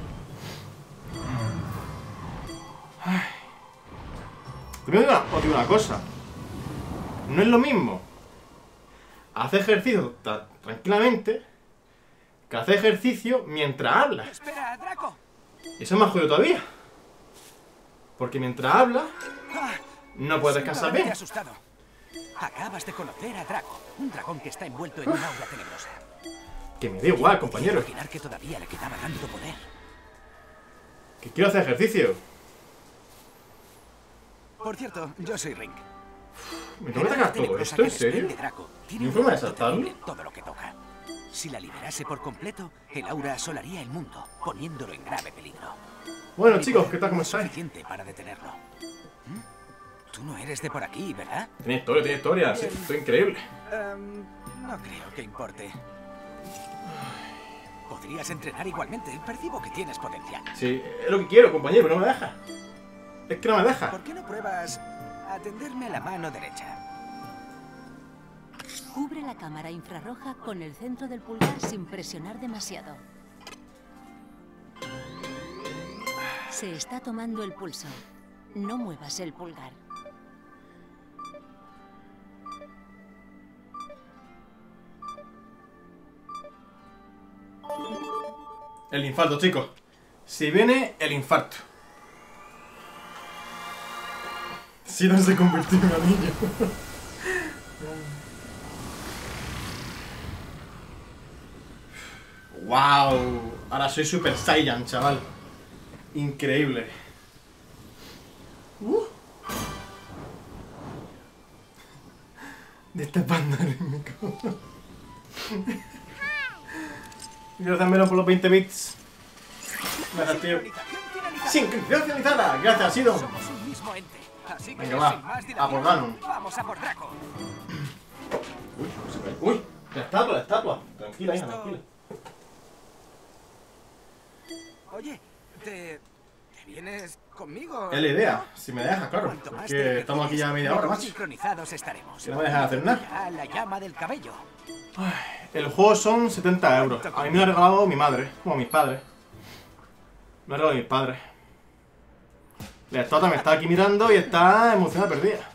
Ay. Te voy a decir una, una cosa. No es lo mismo hacer ejercicio tra tranquilamente que hacer ejercicio mientras hablas. Espera, Draco. Eso es más jodido todavía. Porque mientras hablas, no puedes descansar bien. Asustado. Acabas de conocer a Draco, un dragón que está envuelto en una aura tenebrosa. Que me da igual, compañero. Imaginar que todavía le quedaba tanto poder. Que quiero hacer ejercicio. Por cierto, yo soy Ring. ¿Me tengo que sacar todo esto? ¿En serio? ¿No hay forma de saltarlo? Todo lo que toca. Si la liberase por completo, el aura asolaría el mundo, poniéndolo en grave peligro. Bueno, chicos, ¿qué tal? ¿Cómo estáis? Suficiente para detenerlo. ¿Mm? Tú no eres de por aquí, ¿verdad? Tiene historia, tiene historia. Sí, esto es increíble. Um, no creo que importe. Podrías entrenar igualmente. Percibo que tienes potencial. Sí, es lo que quiero, compañero, pero no me deja. Es que no me deja. ¿Por qué no pruebas a tenderme la mano derecha? Cubre la cámara infrarroja con el centro del pulgar sin presionar demasiado. Se está tomando el pulso. No muevas el pulgar. El infarto, chicos. Si viene el infarto. Si no se convirtió en un anillo. Wow. Ahora soy Super Saiyan, chaval. Increíble. Uh. Destapando el micrófono. Gracias, Melo, por los veinte bits. Gracias, tío. Sincronización finalizada. Gracias, Sido. Somos un mismo ente. Así que Venga, sin va. más A dilación, por Ganon. vamos a por Draco. Uy, se cae. Uy, la estatua, la estatua. Tranquila, hija, Esto- tranquila. Oye, ¿te, te vienes conmigo? Es la idea, si me dejas, claro. Cuanto más Porque te estamos aquí ya media menos hora, macho. sincronizados estaremos. Que no me dejas hacer nada. Ya la llama del cabello. El juego son setenta euros. A mí me lo ha regalado mi madre, como mis padres. Me lo ha regalado mis padres. La estatua me está aquí mirando y está emocionada perdida.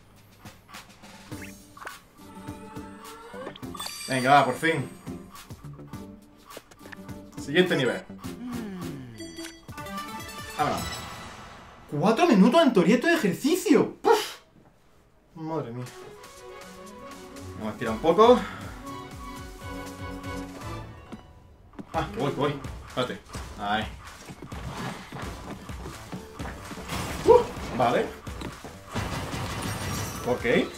Venga, va, por fin. Siguiente nivel. Vámonos. Cuatro minutos en teoría de ejercicio. ¡Puf! Madre mía. Vamos a estirar un poco. Ah, que voy, que voy. Espérate. Ahí. Uh, vale. Ok.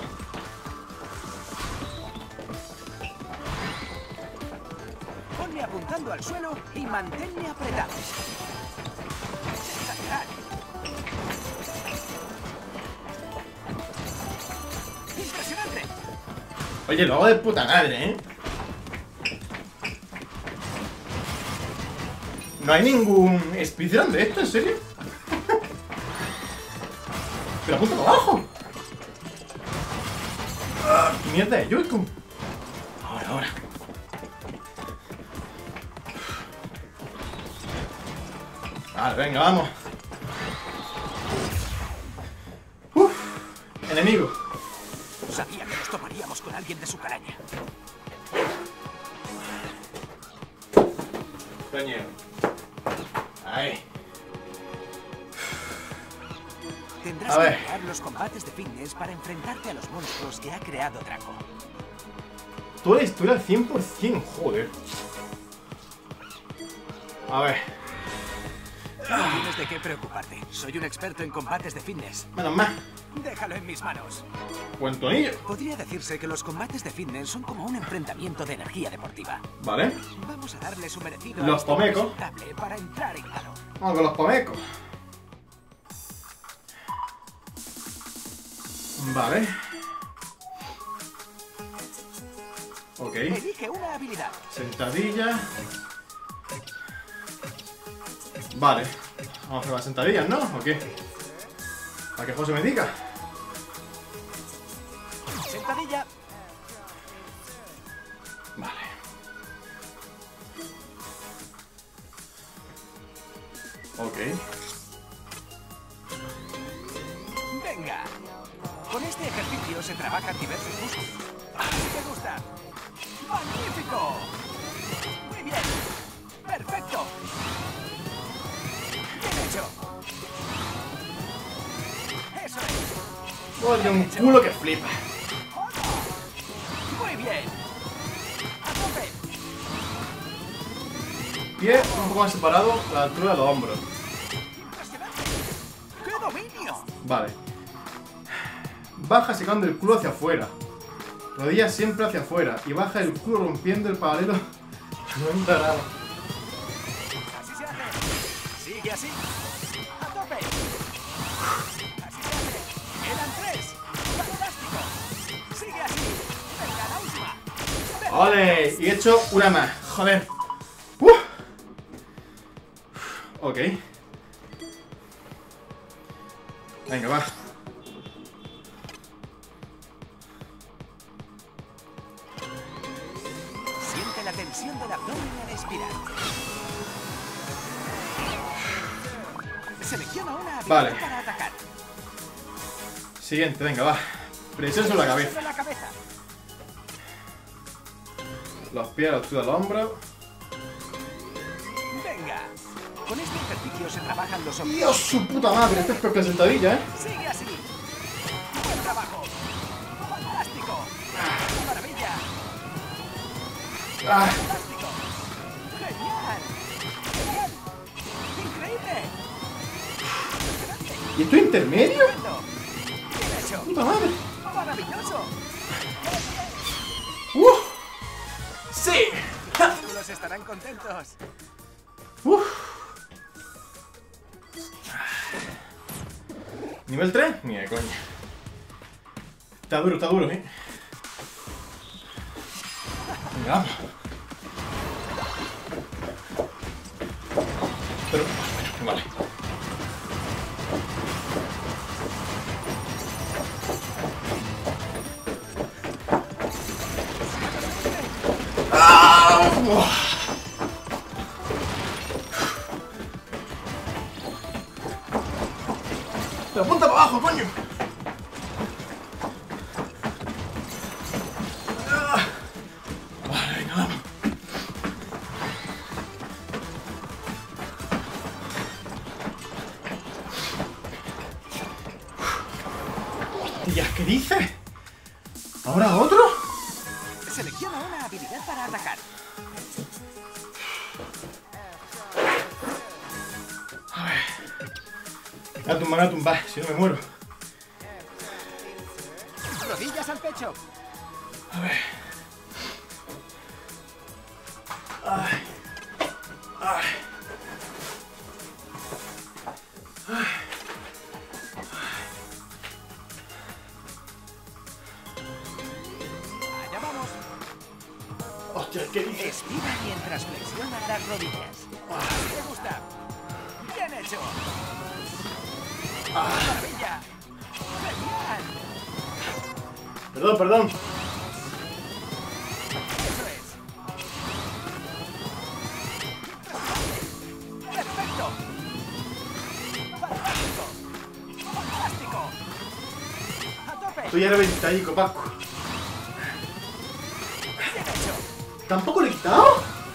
Ponme apuntando al suelo y manténme apretado. Exagerar. ¡Impresionante! Oye, lo hago de puta madre, ¿eh? ¿No hay ningún speedrun de esto, en serio? Pero apunta para abajo. Ah, ¿qué mierda de Joy-Con? Ahora, ahora. Vale, venga, vamos. Uf, enemigo. Sabía que nos toparíamos con alguien de su calaña. Coño. Ahí. Tendrás A que ver. emplear los combates de fitness para enfrentarte a los monstruos que ha creado Draco. Toda la historia al cien por cien, joder. A ver. No tienes de qué preocuparte. Soy un experto en combates de fitness. Menos más. Déjalo en mis manos. Cuento anillo. Podría decirse que los combates de fitness son como un enfrentamiento de energía deportiva. Vale. Vamos a darle su merecido Los a este pomecos. impresentable para entrar en calor. Vamos con los pomecos. Vale. Ok. Elige una habilidad. Sentadilla. Vale. Vamos a hacer las sentadillas, ¿no? ¿O qué? ¿Para que José me diga? Sentadilla. Vale. Ok. Venga. Con este ejercicio se trabajan diversos músculos. ¿Te gusta? ¡Magnífico! Muy bien. Perfecto. Bien hecho. Eso es. Oye, un culo que flipa. Muy bien. A tope. Pie un poco más separado a la altura de los hombros. Impresionante. ¡Qué dominio! Vale. Baja secando el culo hacia afuera. Rodillas siempre hacia afuera. Y baja el culo rompiendo el paralelo noventa grados. Así se hace. Sigue así. A tope. Así se hace. Quedan tres. Fantástico. Sigue así. Venga, la última. ¡Ole! Y he hecho una más. Joder. ¡Uf! Ok. Venga, va. Siente la tensión del abdomen al expirar. Selecciona una habilidad Vale. para atacar. Siguiente, venga, va. Presión sobre la cabeza. Sobre la cabeza. Los pies a la altura del hombro. Venga. Con este ejercicio se trabajan los ¡Dios, hombros. su puta madre! Esto es peor que la sentadilla, ¿eh? Sigue así. Buen trabajo. Fantástico. Maravilla. Ah, Fantástico. Genial. Genial. Increíble. Impresionante. ¿y esto intermedio? Estupendo. Bien hecho. ¡Puta madre! Maravilloso. ¡Uh! ¡Sí! Los estarán contentos. ¡Uf! ¿Nivel tres? Ni de coña. Está duro, está duro, ¿eh? Venga, vamos. Pero, bueno, vale. ¡Ah! ¡Uah! ¡La punta para abajo, coño! Ah. Vale, venga, vamos. Hostias, ¿qué dices? ¿Ahora otro? Selecciona una habilidad para atacar. A ver. Me voy a tumbar, me voy a tumbar, si no me muero. Rodillas al pecho. A ver. Ay. Ay. Ay. Allá vamos. Hostia, ¿qué dices? Estira mientras flexionas las rodillas. ¿Te gusta? ¡Bien hecho! ¡Maravilla! ¡Genial! Perdón, perdón. ¡Eso es! ¡Perfecto! ¡Fantástico! ¡Fantástico! ¡A tope! Estoy a reventadico, Paco. ¡Bien hecho! ¿Tampoco le he quitado?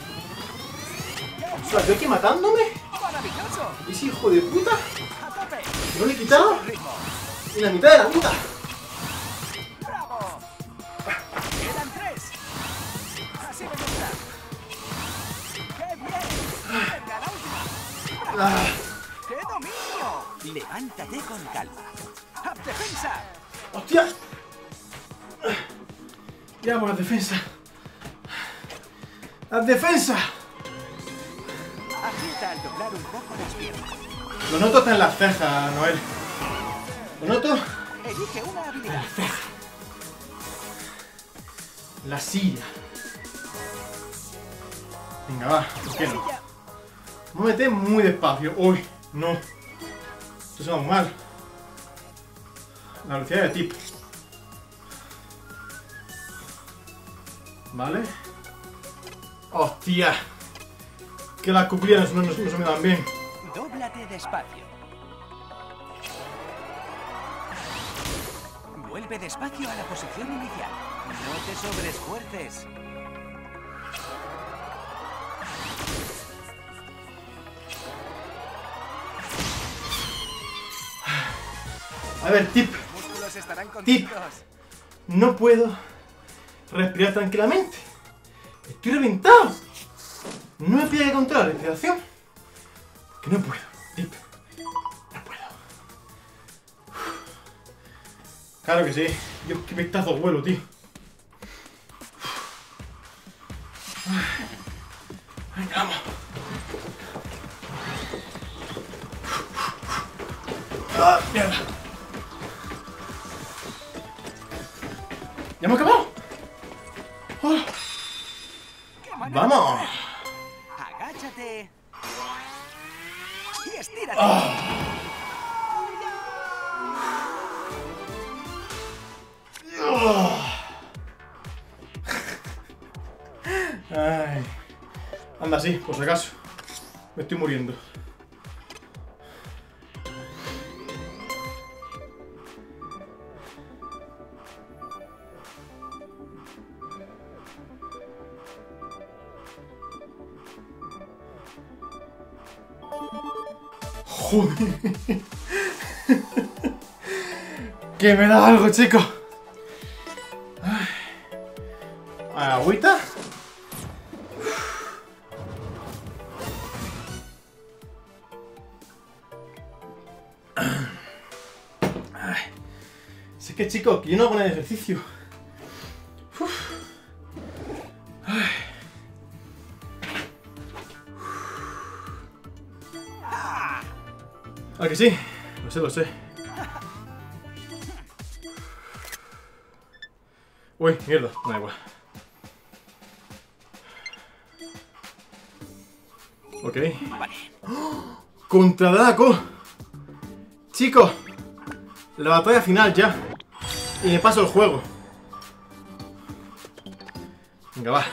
O sea, estoy aquí matándome. ¡Maravilloso! ¿Ese hijo de puta? ¡A tope! ¿No le he quitado? ¡Buen ritmo! Y la mitad de la puta. ¡Bravo! ¡Quedan tres! ¡Así me gusta! ¡Qué bien! ¡Venga, la última! Ah. ¡Qué dominio! Levántate con calma. ¡A defensa! ¡Hostia! Ya por la defensa. ¡La defensa! Aprieta al doblar un poco las piernas. Lo noto hasta en las cejas, Noel. Lo noto Elige una en habilidad. las cejas. La silla. Venga, va. ¿Por qué no? Silla. Muévete muy despacio. Uy, no. Esto se va muy mal. La velocidad de tip. Vale. Hostia. Que las cuclillas no, no, no se me dan bien. Dóblate despacio. Vuelve despacio a la posición inicial. No te sobreesfuerces. A ver, tip. Los músculos estarán Tip. contentos. No puedo respirar tranquilamente. Estoy reventado. No me pide que controlar la respiración. Porque no puedo. Tip. No puedo. Claro que sí. Dios, qué pestazo vuelo, tío. Venga, vamos. ¡Ah, mierda! ¿Ya hemos acabado? Oh, ¡Qué manera! ¡vamos! Agáchate. Y estírate. Ay. Anda así, por si acaso. Me estoy muriendo. Joder. Que me da algo, chicos. Ay. Agüita. Ay. Si es que, chicos, que yo no hago nada de ejercicio. ¿A que sí? Lo sé, lo sé. Uy, mierda, no da igual. Ok. ¡Oh! ¡Contra Draco! Chicos, la batalla final ya. Y me paso el juego. Venga, va.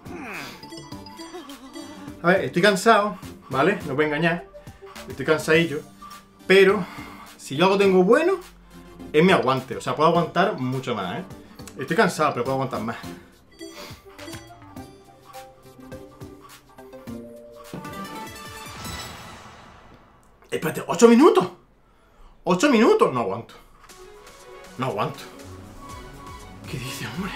A ver, estoy cansado, ¿vale? No voy a engañar. Estoy cansadillo. Pero, si yo algo tengo bueno, es mi aguante. O sea, puedo aguantar mucho más, ¿eh? Estoy cansado, pero puedo aguantar más. Espérate, ¿ocho minutos? ¿ocho minutos? No aguanto. No aguanto. ¿Qué dice, hombre?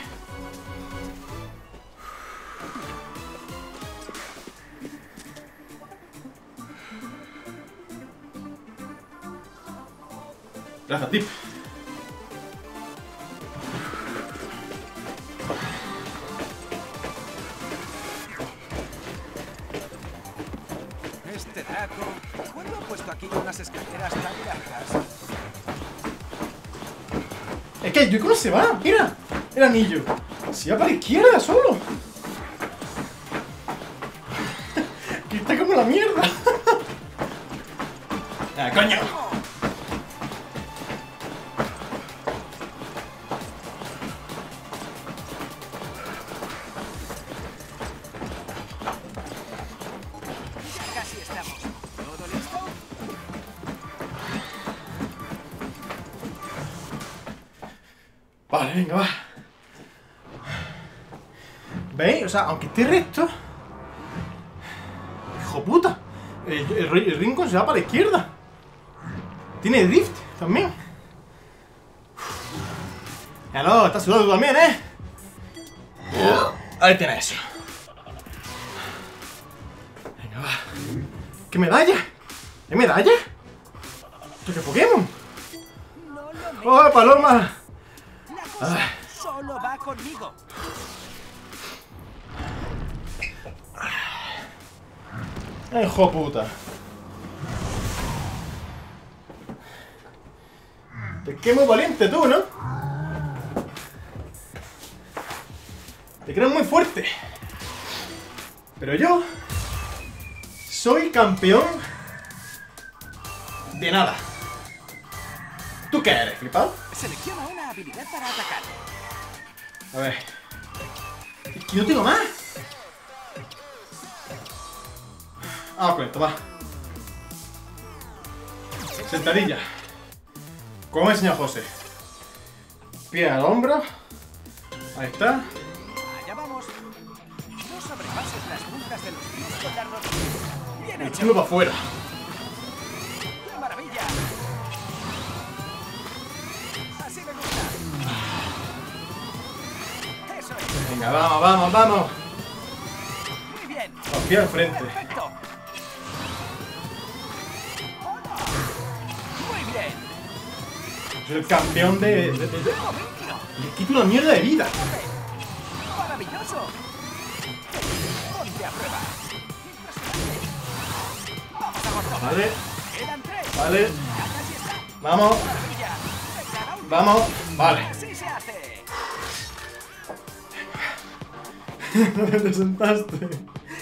Gracias, tip. Este Draco. ¿Cuándo ha puesto aquí unas escaleras tan largas? Es que el Yuko no se va. Mira, el anillo. Se va para la izquierda solo. Que está como la mierda. ¡Ah, coño! Casi estamos. ¿Todo listo? Vale, venga, va. ¿Veis? O sea, aunque esté recto... ¡Hijo puta! El, el, el Rincon se va para la izquierda. Tiene drift también. Ya no, está sudando también, ¿eh? Ahí tiene eso. Venga, va. ¿Qué medalla? ¿Qué medalla? ¿Esto qué Pokémon? No lo ¡Oh, paloma! La cosa Ah. solo va conmigo. ¡Ay, hijo puta! Te crees muy valiente tú, ¿no? Te crees muy fuerte. Pero yo... soy campeón... de nada. ¿Tú qué eres, flipado? Selecciona una habilidad para atacar. A ver... Es que yo tengo más. Ah, con esto, va. Sentadilla. Como me enseñó José. Pie al hombro. Ahí está. Allá vamos. No sobrepases las puntas de los pies con las rodillas. Bien Y hecho. chulo para afuera. ¡Qué maravilla! Así me gusta. Eso es. Venga, vamos, vamos, vamos. Muy bien. Los pies al frente. Perfecto. Hola. Muy bien. Soy el campeón de... de, de- de- Dominio. Le quito una mierda de vida. Maravilloso. Ponte a prueba. Vamos a por todo. Vale, Quedan tres. vale. Ya casi está. Vamos, Maravilla. Venga, la última. vamos. Vale. Así se hace. ¿Dónde te sentaste?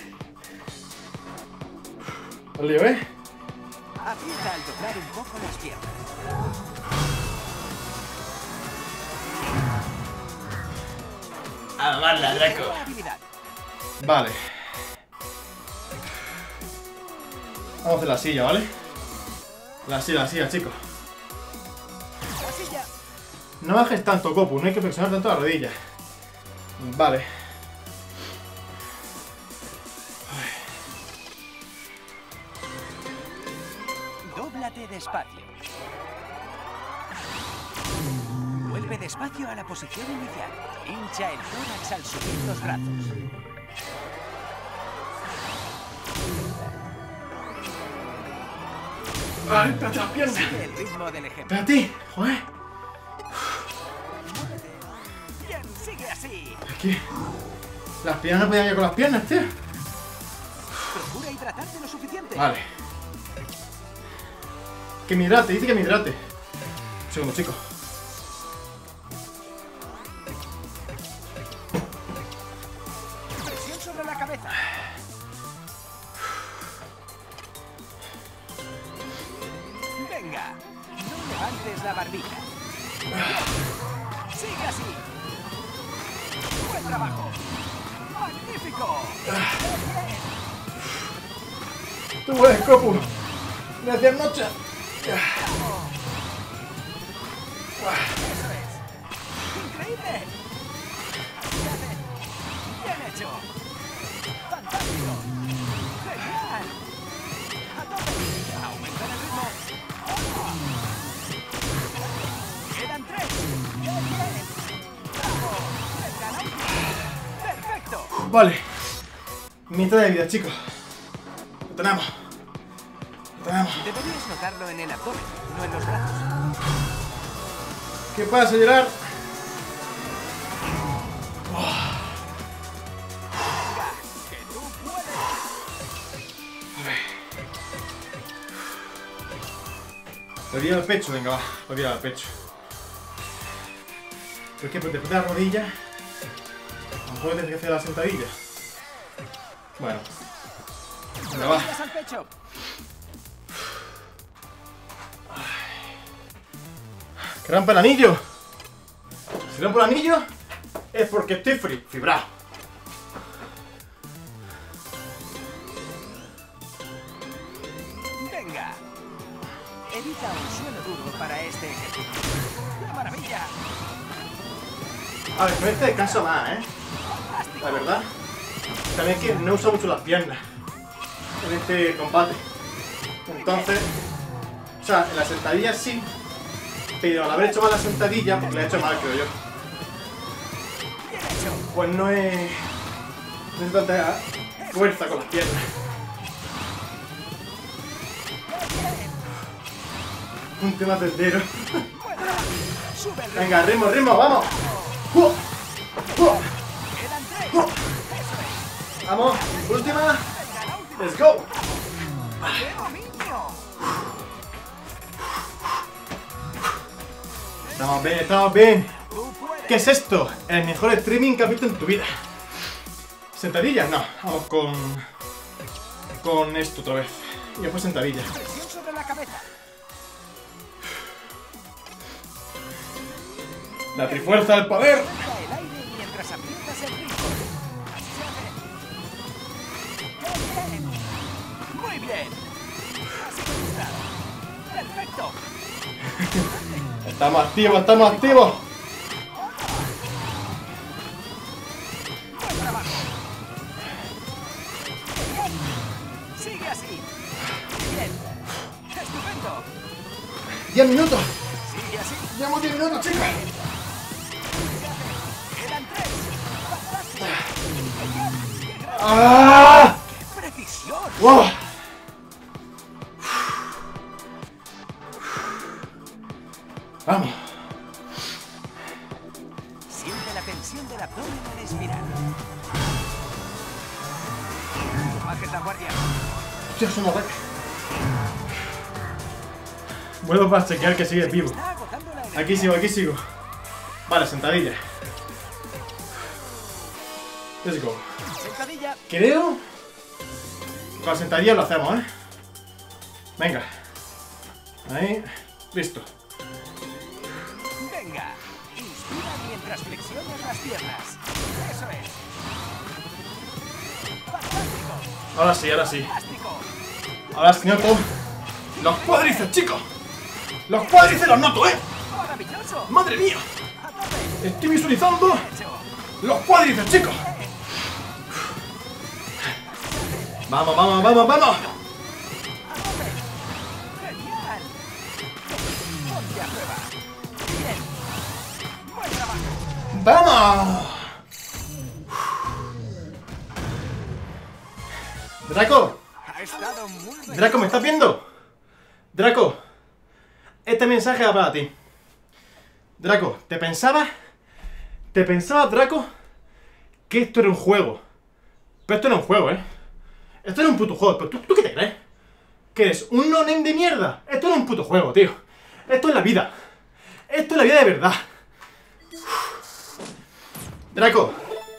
Al lío, ¿eh? Aprieta al doblar un poco las piernas. A darle, Nueva habilidad. Vale. Vamos a hacer la silla, ¿vale? La silla, la silla, chicos. La silla. No bajes tanto, Goku, no hay que flexionar tanto la rodilla. Vale. Dóblate despacio. Vuelve despacio a la posición inicial. Hincha el tórax al subir los brazos. Ay, espérate las piernas. Sigue el ritmo del ejemplo. Espérate, joder. Bien, sigue así. Aquí. Las piernas no podían ir con las piernas, tío. Procura hidratarte lo suficiente. Vale. Que me hidrate, dice que me hidrate. Un segundo, chico. Presión sobre la cabeza. Venga, no levantes la barbilla. Sigue así. Buen trabajo. Magnífico. Tú puedes, Copu. Gracias, noche. Eso es. Increíble. Bien hecho. Fantástico. Genial. A tope. Aumenta el ritmo. Quedan tres. ¡Qué bien! ¡Bravo! ¡El ganado! ¡Perfecto! Vale. Mitad de vida, chicos. Lo tenemos. Lo tenemos. Deberías notarlo en el abdomen, no en los brazos. ¿Qué pasa, Gerard? Venga, que tú puedes. Lo voy al pecho, venga, va. Lo voy al pecho. Pero es que después de la rodilla, a lo mejor tienes que hacer la sentadilla. Bueno. Venga, va. Rodillas al pecho. Que rompa el anillo. Si rompo el anillo, es porque estoy fri fibrado. Venga. Evita un suelo duro para este ejercicio. ¡Qué maravilla! A ver, con este descanso más, ¿eh? ¡Fantástico! La verdad. También es que no uso mucho las piernas en este combate. Entonces, o sea, en la sentadilla sí, pero al haber hecho mal la sentadilla, porque la he hecho mal, creo yo, Bien hecho. pues no he... no he tanta fuerza con las piernas. Un tema tendero. Buen trabajo. Sube el ritmo. Venga, ritmo, ritmo, vamos. ¡Uh! ¡Uh! Quedan tres. ¡Uh! Eso es. Vamos, última. Venga, la última. Let's go. ¡Qué dominio! Estamos bien, estamos bien. Tú puedes. ¿Qué es esto? El mejor streaming que has visto en tu vida. ¿Sentadillas? No, vamos con... con esto otra vez. Y después sentadillas. Presión sobre la cabeza. La trifuerza del poder. Suelta el aire mientras aprietas el ritmo. Así se hace. ¡Qué bien! Muy bien. Así me gusta. Perfecto. Estamos activos, estamos activos. Buen trabajo. Sigue así. Bien. Estupendo. diez minutos. Sigue así. Llevamos diez minutos, chicos. Quedan tres. Fantástico. ¡Ah! ¡Qué precisión! ¡Wow! Vamos. Siente la tensión del abdomen al expirar. No bajes la guardia. Hostia, es una vaca. Vuelvo para chequear que sigues vivo. Está agotando la energía. Aquí sigo, aquí sigo. Vale, sentadilla. Let's go. Sentadilla. Creo que con la sentadilla lo hacemos, ¿eh? Venga. Ahí. Listo. Venga. Inspira mientras flexionas las piernas. Eso es. Fantástico. Ahora sí, ahora sí. Fantástico. Ahora sí noto los cuádriceps, chicos. Los cuádriceps los noto, ¿eh? Maravilloso. ¡Madre mía! A tope. Estoy visualizando Hecho. los cuádriceps, chicos. Vamos, vamos, vamos, vamos. A tope. Genial. Ponte a prueba. Bien. Buen trabajo. ¡Vamos! Draco, Ha estado muy bien. Draco, ¿me estás viendo? Draco, este mensaje va para ti. Draco, ¿te pensabas? ¿Te pensabas, Draco, que esto era un juego? Pero esto no es un juego, ¿eh? Esto era un puto juego. ¿Pero tú, tú qué te crees? ¿Qué eres? ¿Un no-name de mierda? Esto no es un puto juego, tío. Esto es la vida. Esto es la vida de verdad. Uf. Draco.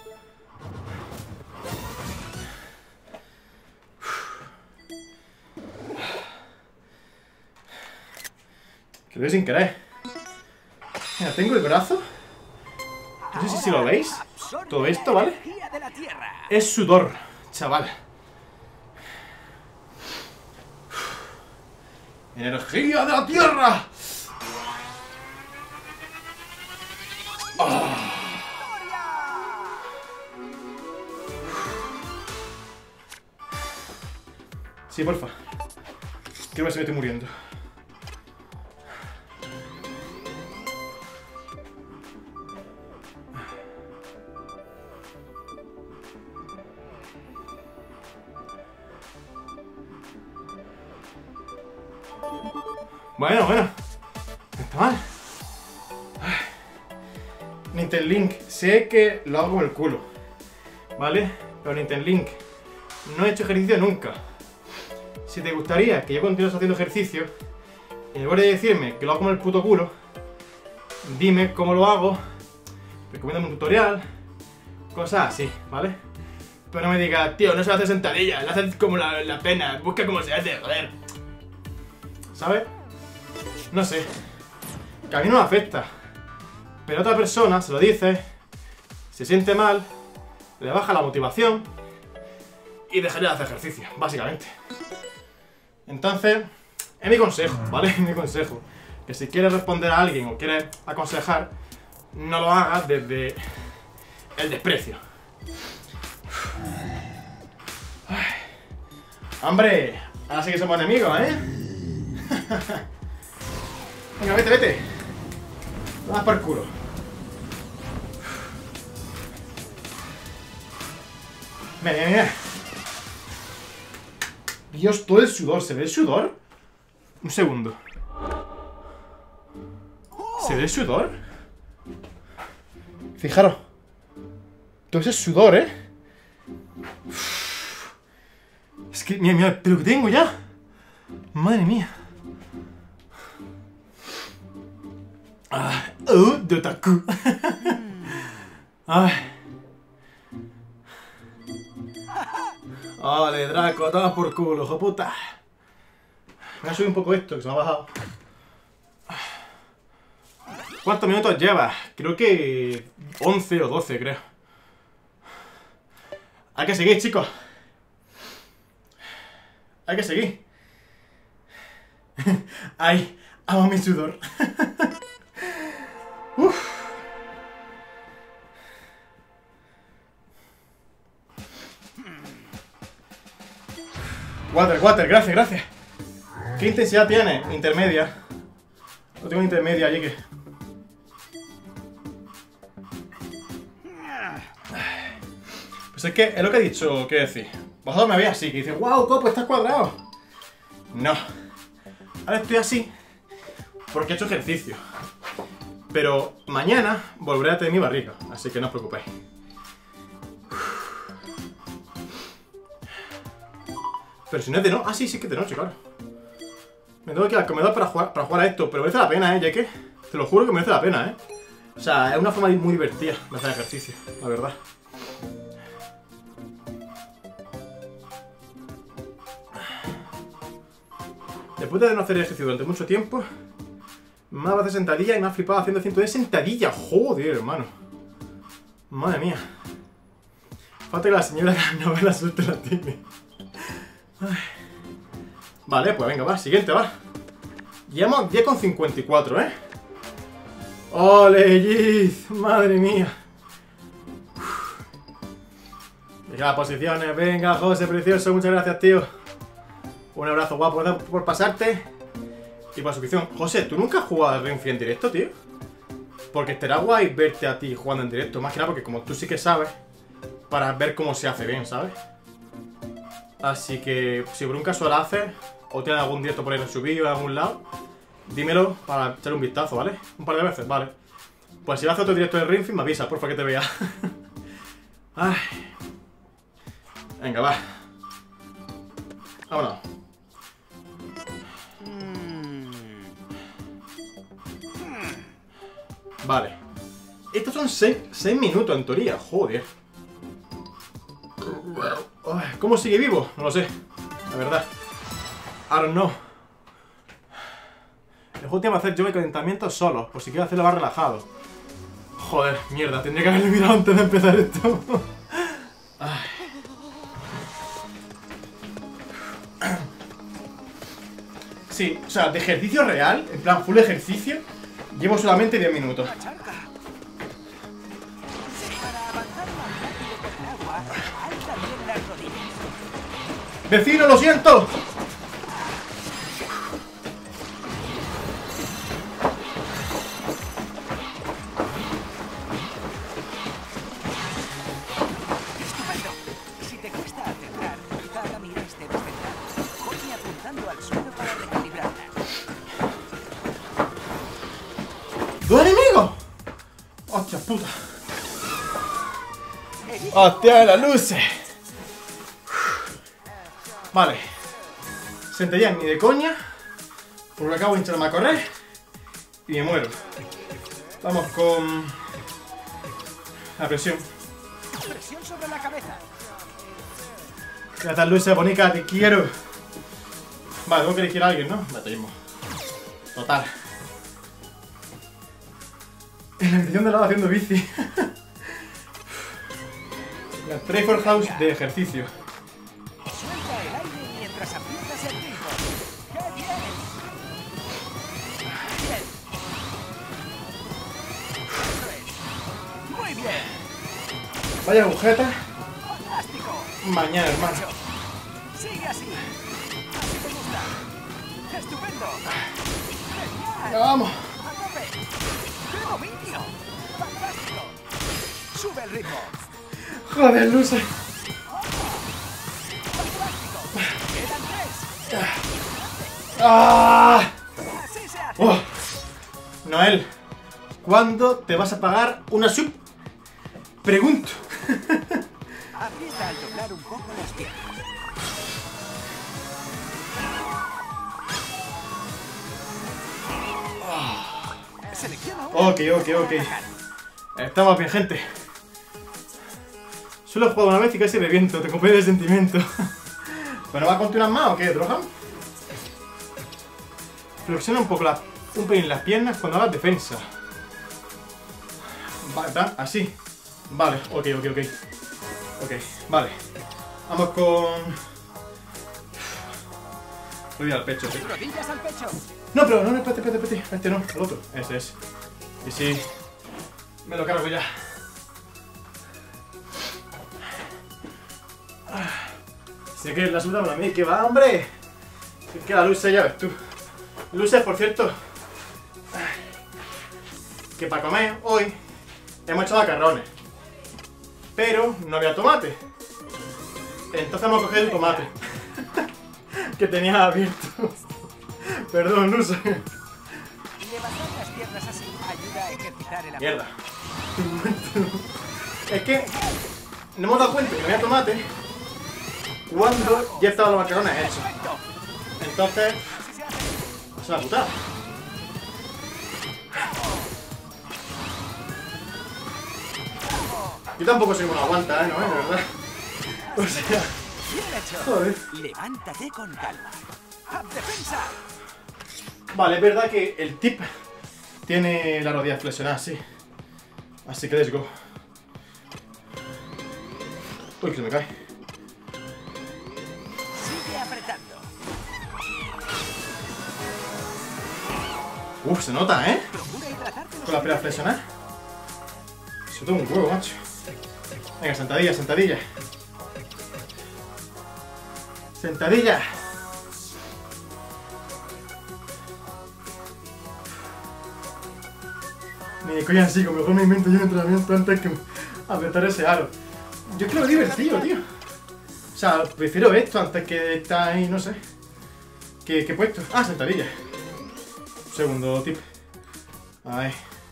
Que lo veo sin querer. Mira, tengo el brazo. No sé si, si lo veis. Todo esto, ¿vale? Es sudor, chaval. ¡Energía de la tierra! Oh. Sí, porfa. Quiero ver si me estoy muriendo. Bueno, bueno. No está mal. Nintendo Link. Sé que lo hago con el culo, ¿vale? Pero Nintendo Link, no he hecho ejercicio nunca. Si te gustaría que yo continúe haciendo ejercicio, en lugar de decirme que lo hago con el puto culo, dime cómo lo hago, recomiéndame un tutorial, cosas así, ¿vale? Pero no me digas, tío, no se hace sentadilla, lo haces como la, la pena, busca cómo se hace, joder. ¿Sabes? No sé. Que a mí no me afecta. Pero a otra persona se lo dice, se siente mal, le baja la motivación y dejaría de hacer ejercicio, básicamente. Entonces, es mi consejo, ¿vale? Es mi consejo. Que si quieres responder a alguien o quieres aconsejar, no lo hagas desde el desprecio. Ay. ¡Hombre! Ahora sí que somos enemigos, ¿eh? Venga, vete, vete. Lo das por culo. Mira, mira, mira. Dios, todo el sudor. ¿Se ve el sudor? Un segundo. ¿Se ve el sudor? Fijaros. Todo ese sudor, ¿eh? Es que, mira, mira, pero que tengo ya. Madre mía. Ah, uh, de otaku. Ay. Vale, Draco, toma por culo, hijo puta. Voy a subir un poco esto, que se me ha bajado. ¿Cuántos minutos llevas? Creo que once o doce, creo. Hay que seguir, chicos. Hay que seguir. Ay, amo mi sudor. Uf. Water, water, gracias, gracias. ¿Qué intensidad tiene? Intermedia. No tengo intermedia, allí que... Pues es que es lo que he dicho, quiero decir. Vosotros me veis así, que dices, wow, Copo, estás cuadrado. No. Ahora estoy así porque he hecho ejercicio. Pero mañana volveré a tener mi barriga, así que no os preocupéis. Pero si no es de noche... Ah, sí, sí que es de noche, claro. Me tengo que ir al comedor para jugar, para jugar a esto, pero merece la pena, ¿eh? Ya que... Te lo juro que merece la pena, ¿eh? O sea, es una forma muy divertida de hacer ejercicio, la verdad. Después de no hacer ejercicio durante mucho tiempo, me ha de sentadilla y me ha flipado haciendo ciento diez sentadillas. Joder, hermano. Madre mía. Falta que la señora de la novela suelte la tiene. Vale, pues venga, va, siguiente, va. Llevamos diez con cincuenta y cuatro, ¿eh? ¡Ole, Giz! ¡Madre mía! Venga, posiciones, venga, José, precioso, muchas gracias, tío. Un abrazo guapo por, por pasarte. Y por suscripción. José, ¿tú nunca has jugado al Ring Fit en directo, tío? Porque estará guay verte a ti jugando en directo. Más que nada porque como tú sí que sabes, para ver cómo se hace bien, ¿sabes? Así que si por un caso lo haces, o tienes algún directo por ahí subido en algún lado, dímelo para echarle un vistazo, ¿vale? Un par de veces, vale. Pues si vas a hacer otro directo de Ring Fit, me avisa, porfa, que te vea. Ay. Venga, va. Vámonos. Vale. Estos son seis minutos en teoría. Joder. ¿Cómo sigue vivo? No lo sé. La verdad. I don't know. El juego te va a hacer yo de calentamiento solo. Por si quiero hacerlo más relajado. Joder, mierda. Tendría que haberlo mirado antes de empezar esto. Ay. Sí, o sea, de ejercicio real, en plan full ejercicio, llevo solamente diez minutos. Para avanzar más rápido por el agua, alza bien las rodillas. ¡Vecino, lo siento! Estupendo. Si te cuesta acertar, quizá la mira esté descentrada. Ponte apuntando al suelo para recalibrarla. ¡Dos enemigos! ¡Hostia puta! ¡Hostia, las luces! Vale. Sentadillas ni de coña. Porque acabo de hincharme a correr. Y me muero. Vamos con... la presión. Presión sobre la cabeza. Ya está, luces bonita, te quiero. Vale, tengo que elegir a alguien, ¿no? Batallismo. Total. En la habitación de lado haciendo bici. La Trevor House de ejercicio. Suelta el aire mientras aprietas el ritmo. ¡Qué bien! Bien. Eso es. Muy bien. Vaya agujeta. Fantástico. Mañana, hermano. Sigue así. Así te gusta. Estupendo. Genial. Ya vamos. A tope. ¡Qué dominio! ¡Fantástico! Sube el ritmo. Joder, luces. ¡Fantástico! Quedan tres. ¡Ah! Así se hace. Oh. Noel, ¿cuándo te vas a pagar una sub? Pregunto. Aprieta al doblar un poco las piernas. Selecciona una. Ok, ok, ok. Estamos bien, gente. Solo he jugado una vez y casi reviento, te compré de sentimiento. ¿Pero va a continuar más o qué, Drohan? Flexiona un poco la, un pelín las piernas cuando hagas defensa. ¿Verdad? Así. Vale, ok, ok, ok. Ok, vale. Vamos con... Rodilla al pecho, sí. Rodillas al pecho. No, pero no, no, espérate, espérate, espérate. Este no, el otro. Ese es. Y sí. Me lo cargo ya. Si que la suda para mí, que va, hombre. Es que la luz ya ves tú. Luces, por cierto. Que para comer hoy hemos hecho macarrones. Pero no había tomate. Entonces vamos a coger el tomate que tenía abierto. Perdón, Luz. Levantar las piernas así ayuda a ejercitar el apoyo. Mierda. Es que no hemos dado cuenta que no había tomate cuando ya estaban los macarrones hechos. Perfecto. Entonces, Así se hace. es una putada. Yo tampoco soy una aguanta, ¿eh? No, ¿eh? De verdad. O sea, Bien hecho. joder. Levántate con calma. ¡A defensa! Vale, es verdad que el tip tiene la rodilla flexionada, sí. Así que let's go. Uy, que se me cae. Sigue apretando. Uf, se nota, ¿eh? Procura hidratarte los Con la pera flexionada. Se toma un huevo, macho. Venga, sentadilla, sentadilla. Sentadilla. Ni de coña así, como mejor me invento yo un entrenamiento antes que apretar ese aro. Yo creo que es divertido, tío. O sea, prefiero esto antes que estar ahí, no sé. ¿Qué, qué he puesto? Ah, sentadilla. Segundo tip. Ahí.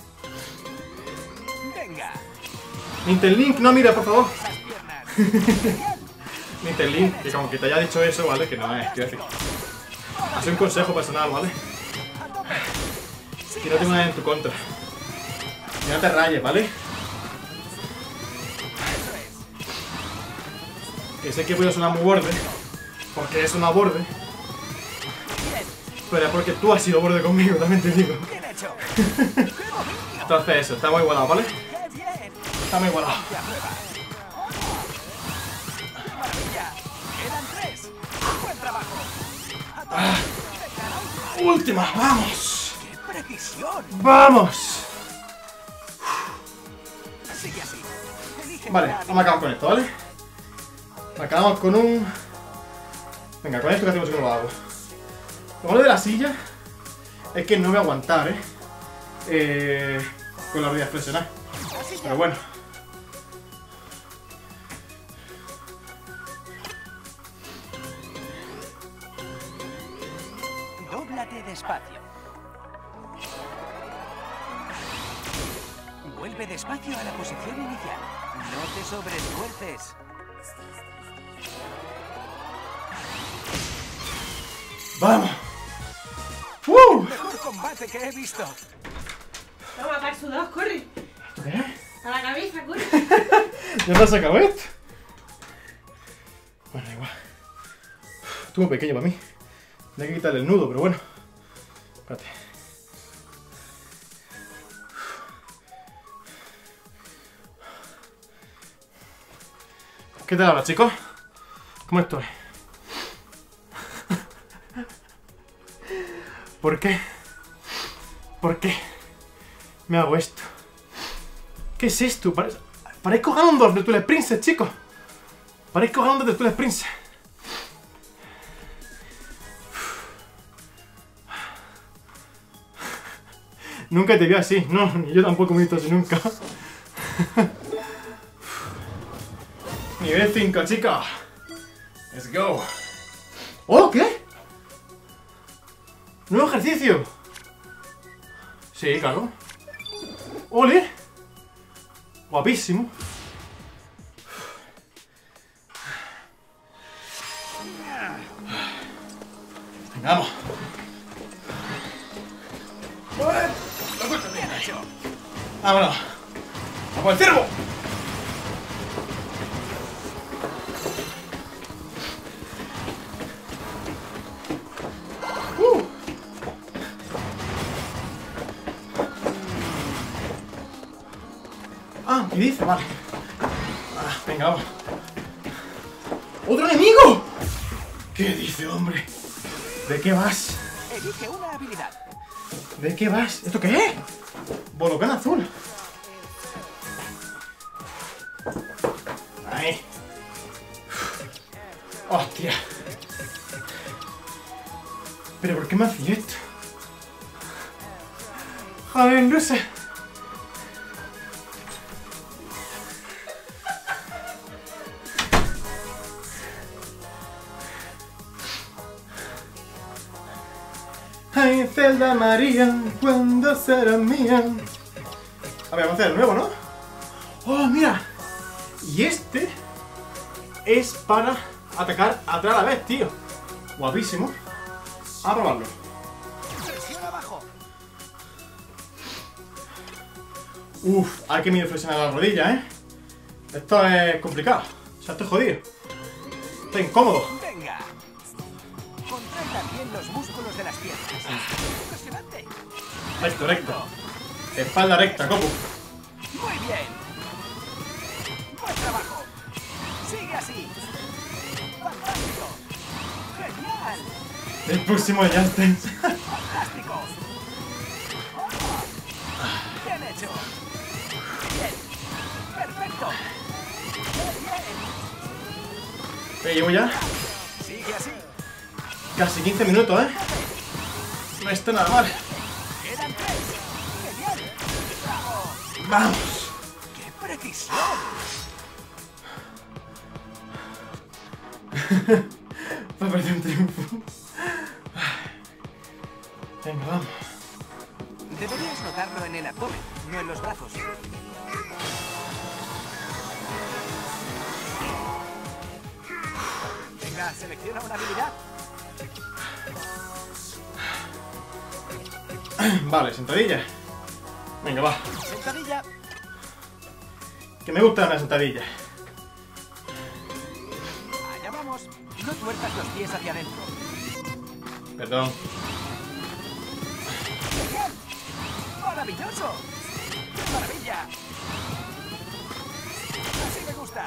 Venga. Interlink, no mira, por favor. Esas piernas. Interlink, que como que te haya dicho eso, ¿vale? Que no es, quiero decir. Hace un consejo personal, ¿vale? A tope. Que no tengo nada en tu contra. Y no te rayes, ¿vale? Que sé que voy a sonar muy borde, porque he sonado borde. Pero es porque tú has sido borde conmigo, también te digo. Bien hecho. Entonces eso, está muy igualado, ¿vale? ¡Qué bien! Está muy igualado. ¡Ya prueba! ¡Maravilla! ¡Quedan tres! ¡Buen trabajo! Ah, última, vamos. ¡Qué precisión! ¡Vamos! Sigue así. Elige Vale, una vamos a acabar con esto, ¿vale? Acabamos con un... Venga, con esto que hacemos si no lo hago. Lo malo de la silla es que no voy a aguantar, ¿eh? eh con las rodillas flexionadas. Pero bueno. Dóblate despacio. Vuelve despacio a la posición inicial. No te sobreesfuerces. ¡Vamos! ¡Uh! Mejor combate que he visto. Toma, para sudados, corre. ¿Qué? A la cabeza, corre. ¿Ya me has sacado esto? Bueno, igual. Estuvo muy pequeño para mí. Hay que quitarle el nudo, pero bueno. Espérate. ¿Qué tal ahora, chicos? ¿Cómo estoy? ¿Por qué? ¿Por qué me hago esto? ¿Qué es esto? Pare... Parezco Ganondorf de Twilight Princess, chicos. Parezco Ganondorf de Twilight Princess. Nunca te vi así. No, ni yo tampoco me he visto así nunca. Nivel cinco, chicos. Let's go. ¿Oh, qué? ¿Nuevo ejercicio? Sí, claro. ¡Ole! Guapísimo. Venga, vamos. Bien hecho. Vámonos. ¡A por el ciervo! Ah, ¿qué dice? Vale. Ah, venga, vamos. ¡Otro enemigo! ¿Qué dice, hombre? ¿De qué vas? Elige una habilidad. ¿De qué vas? ¿Esto qué es? Volcán azul. Ahí. Hostia. ¿Pero por qué me hacía esto? Joder, no sé. Ay, Zelda María, ¿cuándo será mía? A ver, vamos a hacer de nuevo, ¿no? ¡Oh, mira! Y este es para atacar atrás a la vez, tío. Guapísimo. Vamos a probarlo. Presión abajo. Uf, hay que medio flexionar la rodilla, ¿eh? Esto es complicado. O sea, estoy jodido. Estoy incómodo. Venga. Contrae también los músculos de las piernas. Impresionante. Recto, recto. Espalda recta, copo. Muy bien. Buen trabajo. Sigue así. Fantástico. Genial. El próximo ya está. Fantástico. Bien hecho. Bien. Perfecto. Muy bien. Me llevo ya Sigue así. casi quince minutos, ¿eh? No está nada mal. Quedan tres. Genial. Bravo. ¡Vamos! ¡Qué precisión! Me ha parecido un triunfo. Venga, vamos. Deberías notarlo en el abdomen, no en los brazos. Venga, selecciona una habilidad. Vale, sentadilla. Venga, va. Sentadilla. sentadilla. Que me gusta una sentadilla. Allá vamos. No tuerzas los pies hacia adentro. Perdón. ¡Genial! ¡Maravilloso! ¡Qué maravilla! Así me gusta.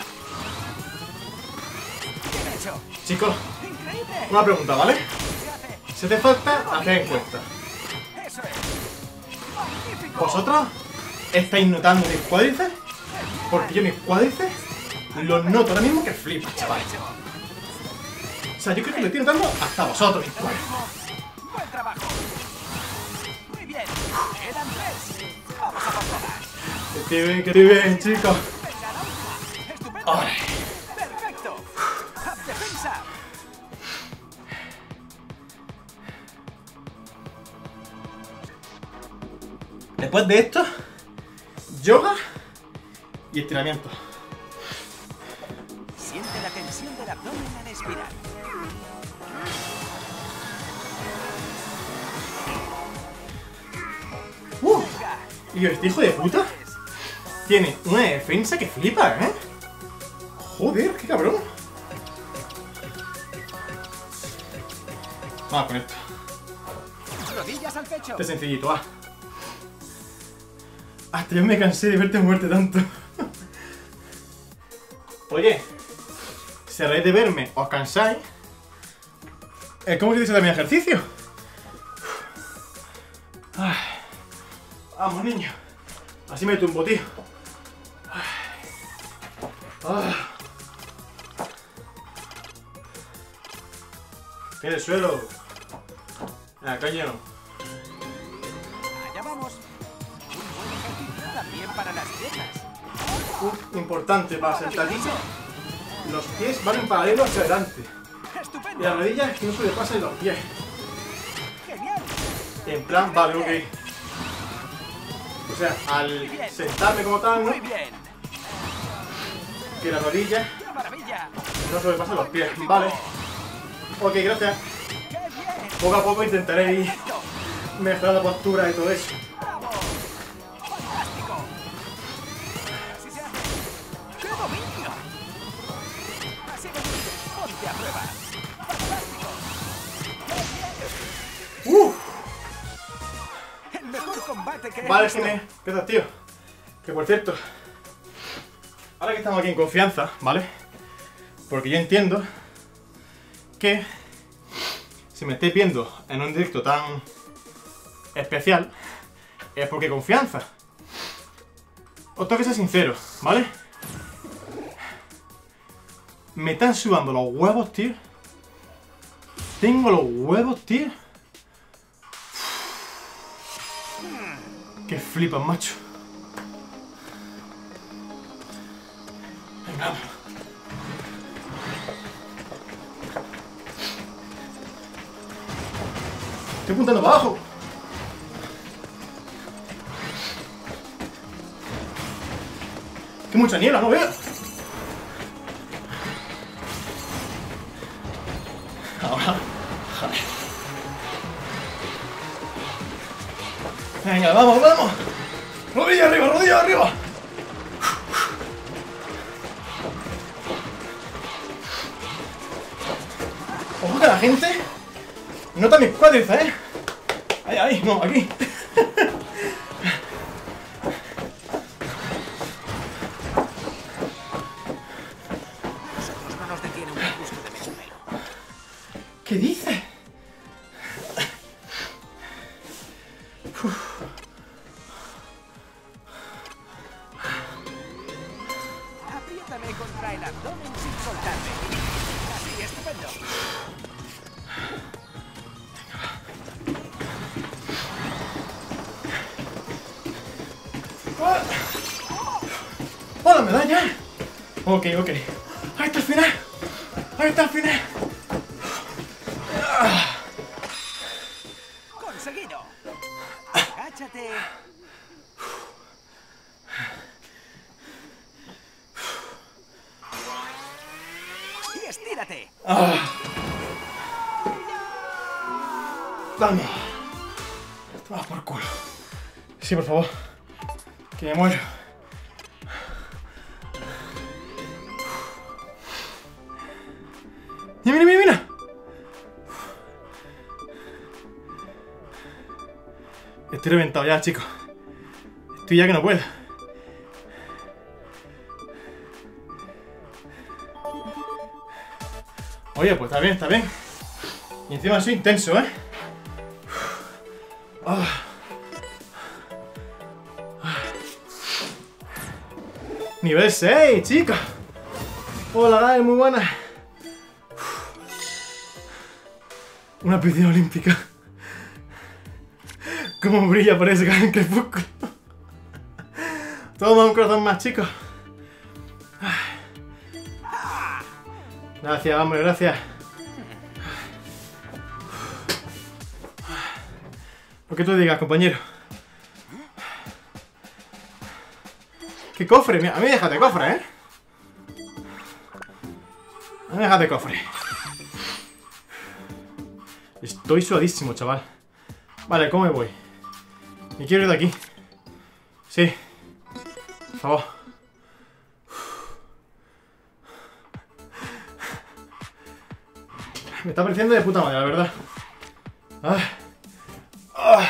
Bien hecho. Chicos, Increíble. una pregunta, ¿vale? Se hace. Si te falta hacer encuesta. Eso es. Magnífico. ¿Vosotros estáis notando mis cuádriceps? Porque yo mis cuádriceps los noto ahora mismo que flipas, chaval. O sea, yo creo que lo estoy notando hasta vosotros, mis cuádriceps. Buen trabajo. Muy bien. Quedan tres. Vamos a por todas. Que estoy bien, que estoy bien, chicos. Venga, la última. Estupendo. Ay. Perfecto. Haz defensa. Después de esto, yoga y estiramiento. Siente la tensión del abdomen al expirar. Uh, Venga. y este hijo de puta tiene una defensa que flipa, ¿eh? Joder, qué cabrón. Vamos con esto. Rodillas al pecho. Este sencillito, va. Hasta yo me cansé de verte muerte tanto. Oye, si a raíz de verme os cansáis, ¿cómo se dice también ejercicio? Ay. Vamos, niño. Así me tumbo, tío. Ah. Tiene el suelo. Ah, coño. Allá vamos. Un buen ejercicio también para las piernas. Uh, importante para sentadilla. Los pies van en paralelo hacia adelante. Y Estupendo. las rodillas que no se le pasen los pies. Genial. En plan, vale, ok. O sea, al sentarme como tal, ¿no? Muy bien. Que las rodillas ¡Qué maravilla! no se me pasen los pies. Vale. Ok, gracias. ¡Qué bien! Poco a poco intentaré ir Perfecto. mejorando la postura y todo eso. ¡Bravo! ¡Fantástico! Así se hace. ¡Qué dominio! Así me gusta. Ponte a prueba. ¡Fantástico! ¡Qué bien! ¡Uh! El mejor combate que he Vale, visto. que me... ¿Qué tal, tío? Que por cierto, ahora que estamos aquí en confianza, ¿vale? Porque yo entiendo que si me estáis viendo en un directo tan especial, es porque confianza. Os tengo que ser sincero, ¿vale? Me están sudando los huevos, tío. Tengo los huevos, tío. Que flipan, macho. Venga, vamos. Estoy apuntando para abajo. Que mucha niebla, no veo. Ahora. Joder. Venga, vamos, vamos. Rodilla arriba, rodilla arriba. Ojo que la gente nota mis cuádriceps, ¿eh? Ahí, ahí, no, aquí. Nosotros no nos detiene un gusto de medio pelo. ¿Qué dices? Apriétame contra el abdomen sin soltarme. Así, estupendo. ¡Hola, medalla! Ok, ok. Ahí está el final. Ahí está el final. Conseguido. Agáchate. Y estírate. Ah. Vamos. Toma por culo. Sí, por favor. Que me muero. Mira, mira, mira, mira. Estoy reventado ya, chicos. Estoy ya que no puedo. Oye, pues está bien, está bien. Y encima soy intenso, ¿eh? Ah. Nivel seis, chicos. Hola, Gael, muy buena. Una piscina olímpica. Cómo brilla por ese gran crepúsculo. Toma un corazón más, chicos. Gracias, hombre, gracias. Lo que tú digas, compañero. ¿Qué cofre? Mira, a mí déjate cofre, ¿eh? A mí déjate cofre. Estoy sudadísimo, chaval. Vale, ¿cómo me voy? Me quiero ir de aquí. Sí. Por favor. Me está pareciendo de puta madre, la verdad. Ay. Ay.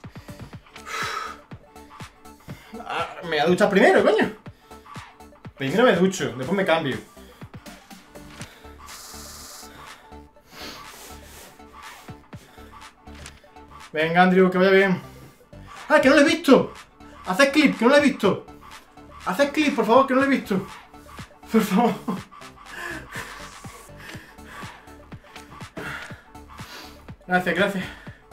Ah, me voy a duchar primero, coño. Primero me ducho, después me cambio. Venga, Andrew, que vaya bien. ¡Ah, que no lo he visto! Haced clip, que no lo he visto. Haced clip, por favor, que no lo he visto. Por favor. Gracias, gracias.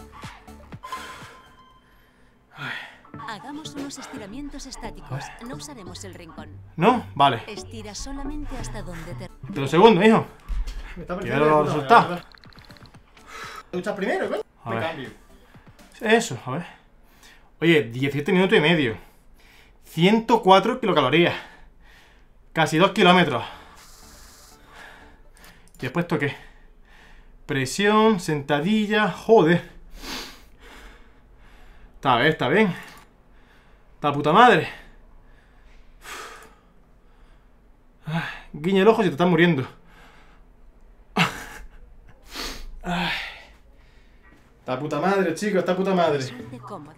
Hagamos unos estiramientos estáticos. No usaremos el rincón. ¿No? Vale. Estira solamente hasta donde te... Pero un segundo, hijo. Me está Quiero pareciendo los de puta madre, resultados. la verdad. Duchas primero, coño. A Me ver. cambio. Eso, a ver. Oye, diecisiete minutos y medio. ciento cuatro kilocalorías. Casi dos kilómetros. ¿Y después esto qué? Presión, sentadilla, joder. Está bien, está bien. Está puta madre. Ay, guiña el ojo si te estás muriendo. Ay. Está puta madre, chicos, está puta madre. Suerte cómodo.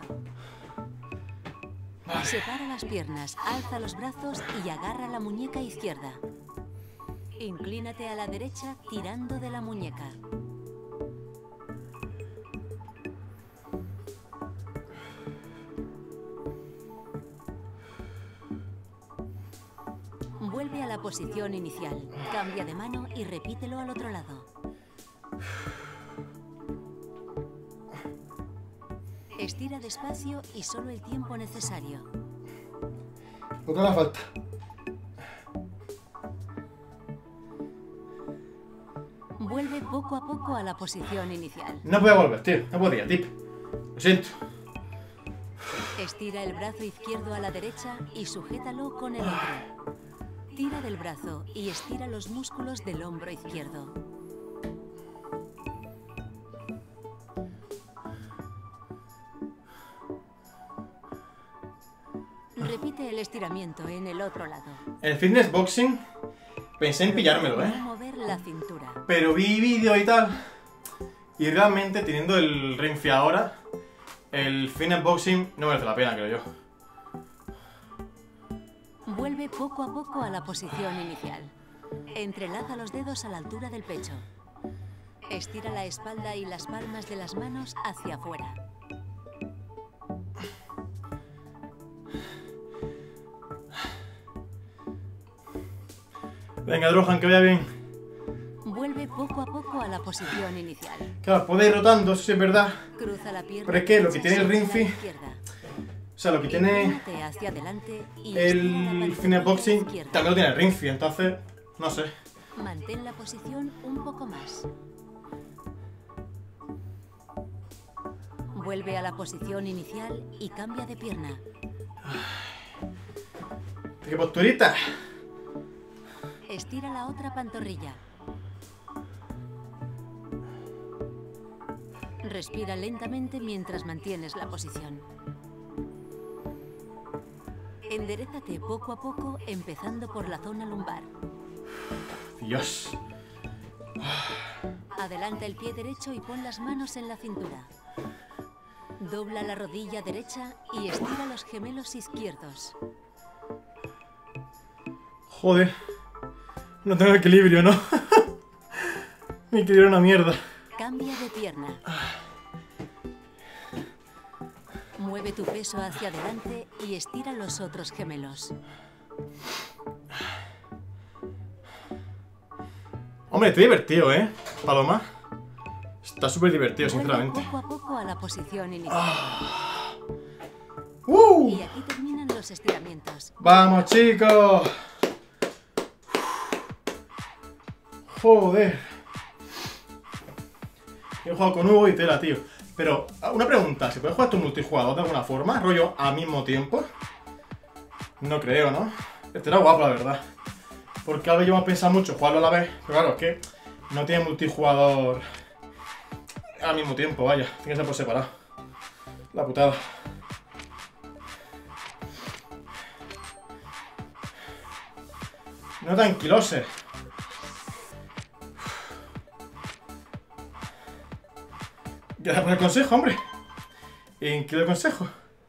Separa las piernas, alza los brazos y agarra la muñeca izquierda. Inclínate a la derecha tirando de la muñeca. Vuelve a la posición inicial. Cambia de mano y repítelo al otro lado. Estira despacio y solo el tiempo necesario. Lo que haga falta. Vuelve poco a poco a la posición inicial. No voy a volver, tío. No podía, tip. Lo siento. Estira el brazo izquierdo a la derecha y sujétalo con el otro. Tira del brazo y estira los músculos del hombro izquierdo. Repite el estiramiento en el otro lado. El fitness boxing pensé en pillármelo, ¿eh? No mover la cintura. Pero vi vídeo y tal. Y realmente, teniendo el Ring Fit ahora, el fitness boxing no merece la pena, creo yo. Vuelve poco a poco a la posición inicial. Entrelaza los dedos a la altura del pecho. Estira la espalda y las palmas de las manos hacia afuera. Venga, Drohan, que vaya bien. Vuelve poco a poco a la posición inicial. Claro, puede ir rotando, eso sí es verdad. Cruza la pierna. Pero es que lo que derecha tiene el sobre Ring la Fit, izquierda. o sea, lo que tiene Inclínate hacia adelante y estira la el pantorrilla fitness boxing, izquierda. también lo tiene el Ring Fit, entonces, no sé. Mantén la posición un poco más. Vuelve a la posición inicial y cambia de pierna. ¿Qué posturita? Estira la otra pantorrilla. Respira lentamente mientras mantienes la posición. Enderézate poco a poco, empezando por la zona lumbar. Dios. Adelanta el pie derecho y pon las manos en la cintura. Dobla la rodilla derecha y estira los gemelos izquierdos. Joder. No tengo equilibrio, ¿no? Mi equilibrio es una mierda. Cambia de pierna. Mueve tu peso hacia adelante y estira los otros gemelos. Hombre, está divertido, ¿eh? Paloma. Está súper divertido, Vuelve sinceramente. poco a poco a la posición inicial. Ah. ¡Uh! Y aquí terminan los estiramientos. ¡Vamos, chicos! Joder. He jugado con Hugo y tela, tío. Pero, una pregunta, ¿se puede jugar esto multijugador de alguna forma? ¿Rollo al mismo tiempo? No creo, ¿no? Este era guapo, la verdad. Porque ahora yo me he pensado mucho jugarlo a la vez. Pero claro, es que no tiene multijugador al mismo tiempo, vaya. Tiene que ser por separado. La putada. No tranquilose. Gracias por el consejo, hombre. Increíble consejo.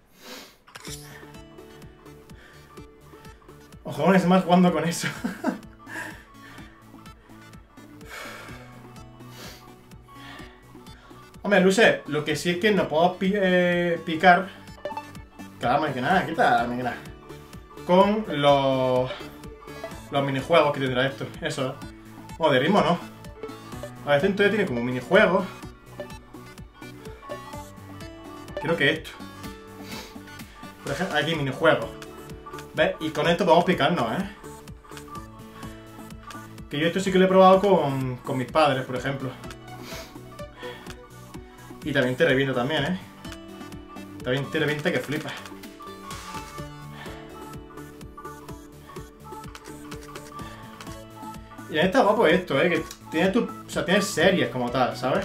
Ojo, es más jugando con eso. Hombre, Luce, lo que sí es que no puedo pi eh, picar. Claro, que nada, quita, que nada. Con los. Los minijuegos que tendrá esto. Eso. Bueno, de ritmo no. A ver, entonces tiene como minijuegos. Creo que esto. Por ejemplo, aquí minijuegos. ¿Ves? Y con esto podemos picarnos, ¿eh? Que yo esto sí que lo he probado con, con mis padres, por ejemplo. Y también te revienta también, ¿eh? También te revienta que flipas. Y en esta guapo esto, ¿eh? Que tiene tu, o sea, tiene series como tal, ¿sabes?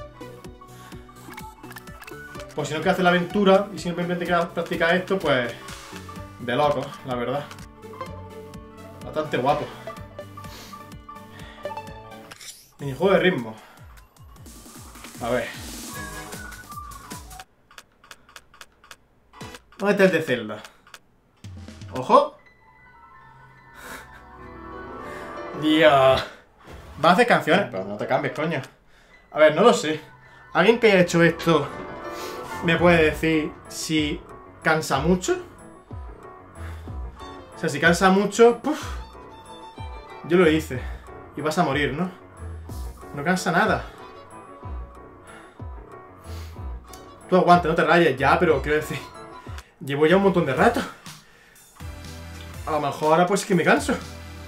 Pues si no quieres hacer la aventura y simplemente quieres practicar esto, pues... De loco, la verdad. Bastante guapo. Minijuego de ritmo. A ver. ¿Dónde está el de Zelda? ¡Ojo! Dios. Va a hacer canciones, pero no te cambies, coño. A ver, no lo sé. ¿Alguien que haya hecho esto me puede decir si cansa mucho? O sea, si cansa mucho, ¡puf! Yo lo hice. Y vas a morir, ¿no? No cansa nada. Tú aguanta, no te rayes ya, pero quiero decir... Llevo ya un montón de rato. A lo mejor ahora pues que me canso.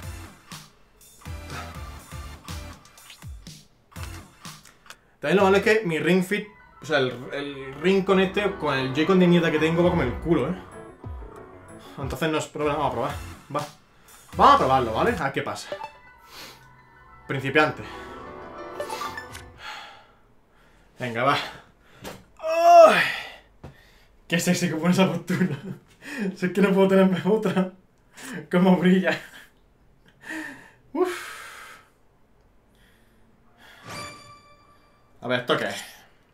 También lo malo es que mi Ring Fit... O sea, el, el Ring con este, con el Joy-Con de mierda que tengo, va como el culo, ¿eh? Entonces no es problema, vamos a probar. Va. Vamos a probarlo, ¿vale? A ver qué pasa. Principiante. Venga, va. ¡Ay! Qué sexy que pone esa postura. Si es que no puedo tenerme otra. Cómo brilla. Uf. A ver, ¿esto qué es?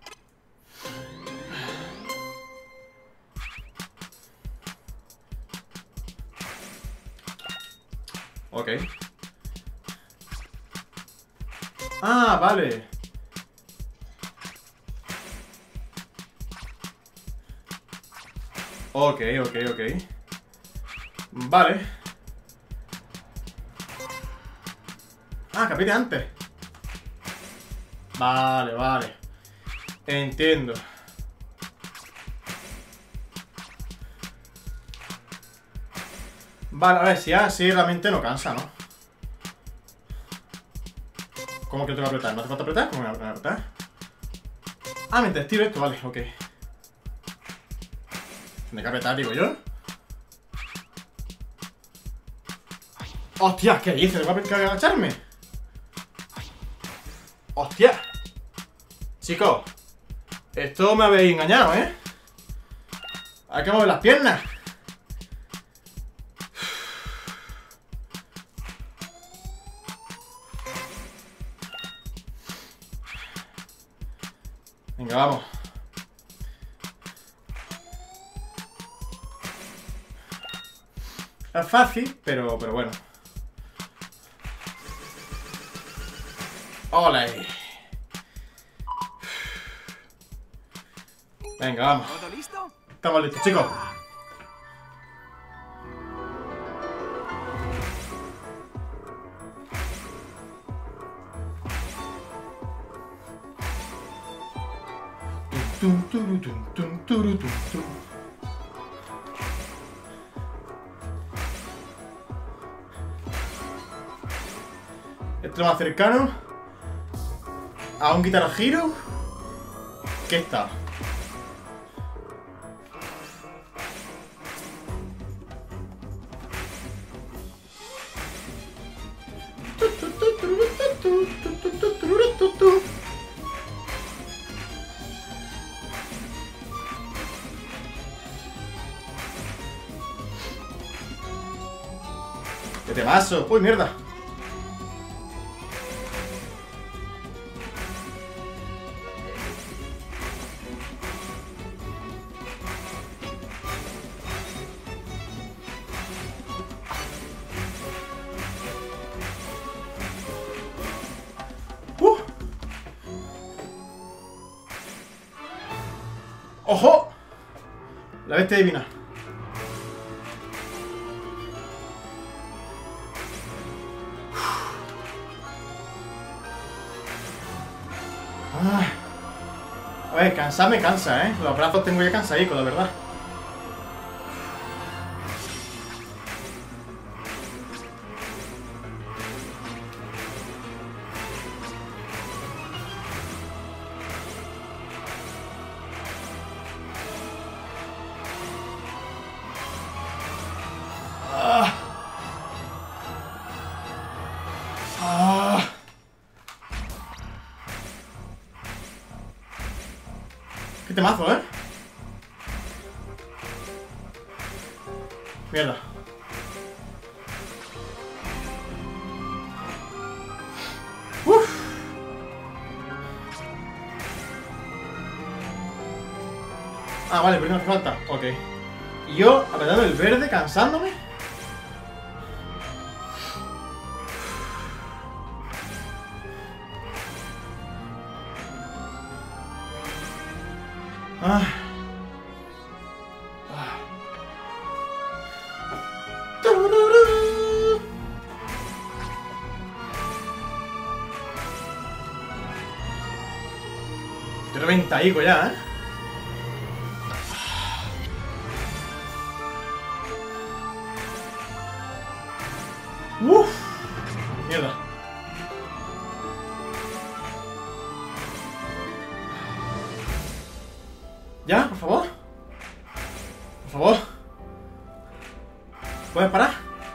Ok. Ah, vale. Ok, ok, ok. Vale. Ah, capite antes. Vale, vale. Entiendo. Vale, a ver, si así realmente no cansa, ¿no? ¿Cómo que tengo que apretar? ¿No hace falta apretar? ¿Cómo me voy a apretar? Ah, mientras tiro esto, vale, ok. Tiene que apretar, digo yo. ¡Hostia! ¿Qué dices? ¿Tengo que agacharme? ¡Hostia! Chicos, esto me habéis engañado, ¿eh? Hay que mover las piernas. Venga, vamos. Es fácil, pero, pero bueno. ¡Hola! Venga, vamos. ¿Todo listo? Estamos listos, chicos. Tum, turu, tum, tum, turu, tum, tum. Este es lo más cercano a un Guitar Hero que está. ¡Qué temazo! ¡Uy, mierda! ¡Uh! ¡Ojo! La bestia divina. A ver, cansar me cansa, ¿eh? Los brazos tengo ya cansadicos, la verdad. Ah. Ah. Qué temazo, ¿eh? Mierda. Uf. Ah, vale, pero no hace falta. Ok. Y yo, apretando el verde, cansándome. Ah. Ah. Tururú. Estoy reventadico ya, ¿eh? Uf. Mierda. ¿Ya? Por favor. Por favor. ¿Puedes parar?